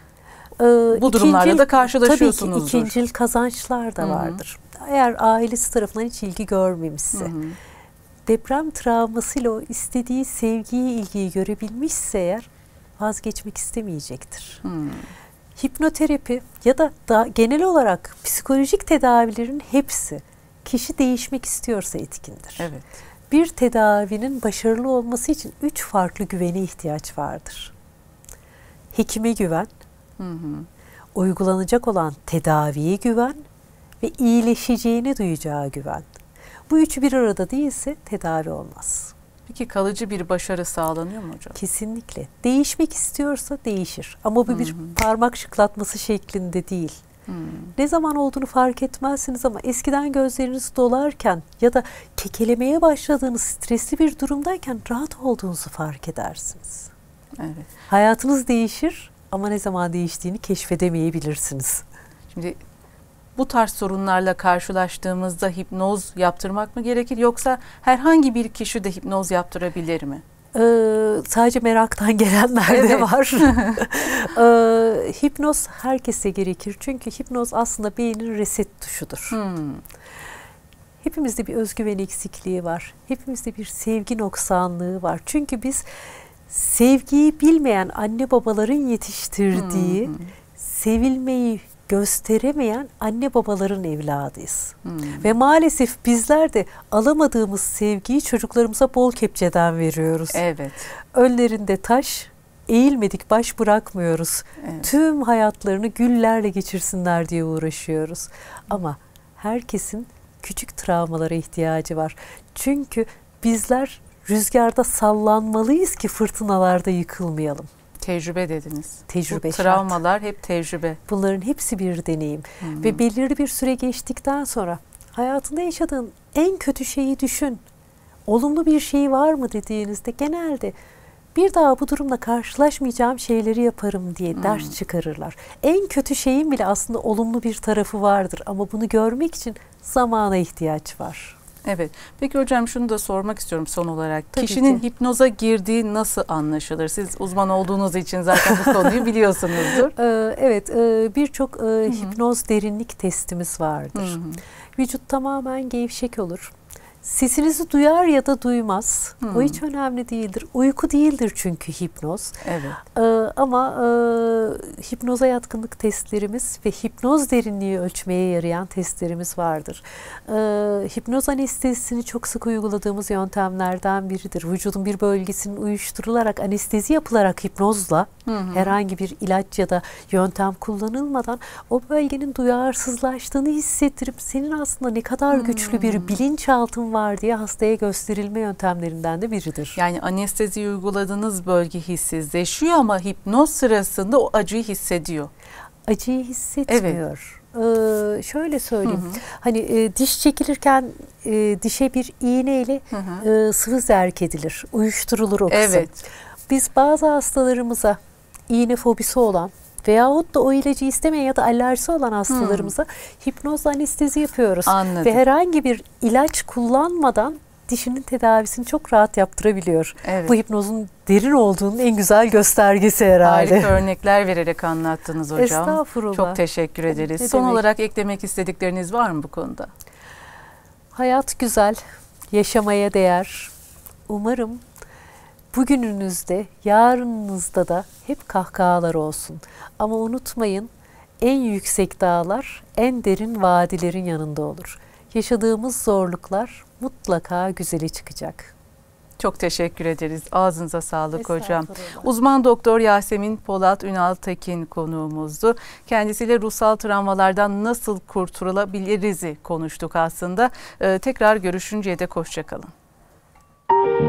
bu durumlarla da karşılaşıyorsunuzdur. Tabii ki ikincil kazançlar da vardır. Eğer ailesi tarafından hiç ilgi görmemişse, deprem travmasıyla o istediği sevgiyi, ilgiyi görebilmişse eğer vazgeçmek istemeyecektir. Hipnoterapi ya da genel olarak psikolojik tedavilerin hepsi kişi değişmek istiyorsa etkindir. Evet. Bir tedavinin başarılı olması için 3 farklı güvene ihtiyaç vardır. Hekime güven, uygulanacak olan tedaviye güven ve iyileşeceğini duyacağı güven. Bu üçü bir arada değilse tedavi olmaz. Peki kalıcı bir başarı sağlanıyor mu hocam? Kesinlikle. Değişmek istiyorsa değişir. Ama bu bir parmak şıklatması şeklinde değil. Ne zaman olduğunu fark etmezsiniz ama eskiden gözleriniz dolarken ya da kekelemeye başladığınız stresli bir durumdayken rahat olduğunuzu fark edersiniz. Evet. Hayatınız değişir ama ne zaman değiştiğini keşfedemeyebilirsiniz. Şimdi bu tarz sorunlarla karşılaştığımızda hipnoz yaptırmak mı gerekir yoksa herhangi bir kişi de hipnoz yaptırabilir mi? Sadece meraktan gelenler de var. Hipnoz herkese gerekir. Çünkü hipnoz aslında beynin reset tuşudur. Hepimizde bir özgüven eksikliği var. Hepimizde bir sevgi noksanlığı var. Çünkü biz sevgiyi bilmeyen anne babaların yetiştirdiği, sevilmeyi gösteremeyen anne babaların evladıyız. Ve maalesef bizler de alamadığımız sevgiyi çocuklarımıza bol kepçeden veriyoruz. Evet. Önlerinde taş, eğilmedik baş bırakmıyoruz. Evet. Tüm hayatlarını güllerle geçirsinler diye uğraşıyoruz. Ama herkesin küçük travmalara ihtiyacı var. Çünkü bizler rüzgarda sallanmalıyız ki fırtınalarda yıkılmayalım. Tecrübe dediniz. Tecrübe. Bu travmalar hep tecrübe. Bunların hepsi bir deneyim. Ve belirli bir süre geçtikten sonra hayatında yaşadığın en kötü şeyi düşün. Olumlu bir şey var mı dediğinizde genelde bir daha bu durumla karşılaşmayacağım şeyleri yaparım diye ders çıkarırlar. En kötü şeyin bile aslında olumlu bir tarafı vardır ama bunu görmek için zamana ihtiyaç var. Evet. Peki hocam şunu da sormak istiyorum son olarak. Tabii Kişinin ki. hipnoza girdiği nasıl anlaşılır? Siz uzman olduğunuz için zaten bu konuyu biliyorsunuzdur. Evet. Birçok hipnoz derinlik testimiz vardır. Vücut tamamen gevşek olur. Sesinizi duyar ya da duymaz. O hiç önemli değildir. Uyku değildir çünkü hipnoz. Evet. Ama hipnoza yatkınlık testlerimiz ve hipnoz derinliği ölçmeye yarayan testlerimiz vardır. Hipnoz anestezisini çok sık uyguladığımız yöntemlerden biridir. Vücudun bir bölgesinin uyuşturularak anestezi yapılarak hipnozla herhangi bir ilaç ya da yöntem kullanılmadan o bölgenin duyarsızlaştığını hissettirip senin aslında ne kadar güçlü bir bilinçaltın var diye hastaya gösterilme yöntemlerinden de biridir. Yani anestezi uyguladığınız bölge hissizleşiyor ama hipnoz sırasında o acıyı hissediyor. Acıyı hissetmiyor. Evet. Şöyle söyleyeyim. Hani diş çekilirken dişe bir iğneyle sıvı zerk edilir. Uyuşturulur o kısım. Evet. Biz bazı hastalarımıza iğne fobisi olan veyahut da o ilacı istemeyen ya da alerjisi olan hastalarımıza hipnozla anestezi yapıyoruz. Anladım. Ve herhangi bir ilaç kullanmadan dişinin tedavisini çok rahat yaptırabiliyor. Evet. Bu hipnozun derin olduğunun en güzel göstergesi herhalde. Harika örnekler vererek anlattınız hocam. Estağfurullah. Çok teşekkür ederiz. Ne Son demek? olarak eklemek istedikleriniz var mı bu konuda? Hayat güzel, yaşamaya değer. Umarım bugününüzde, yarınınızda da hep kahkahalar olsun. Ama unutmayın, en yüksek dağlar en derin vadilerin yanında olur. Yaşadığımız zorluklar mutlaka güzeli çıkacak. Çok teşekkür ederiz. Ağzınıza sağlık hocam. Uzman doktor Yasemin Polat Ünaltekin konuğumuzdu. Kendisiyle ruhsal travmalardan nasıl kurtulabiliriz'i konuştuk aslında. Tekrar görüşünceye dek hoşça kalın.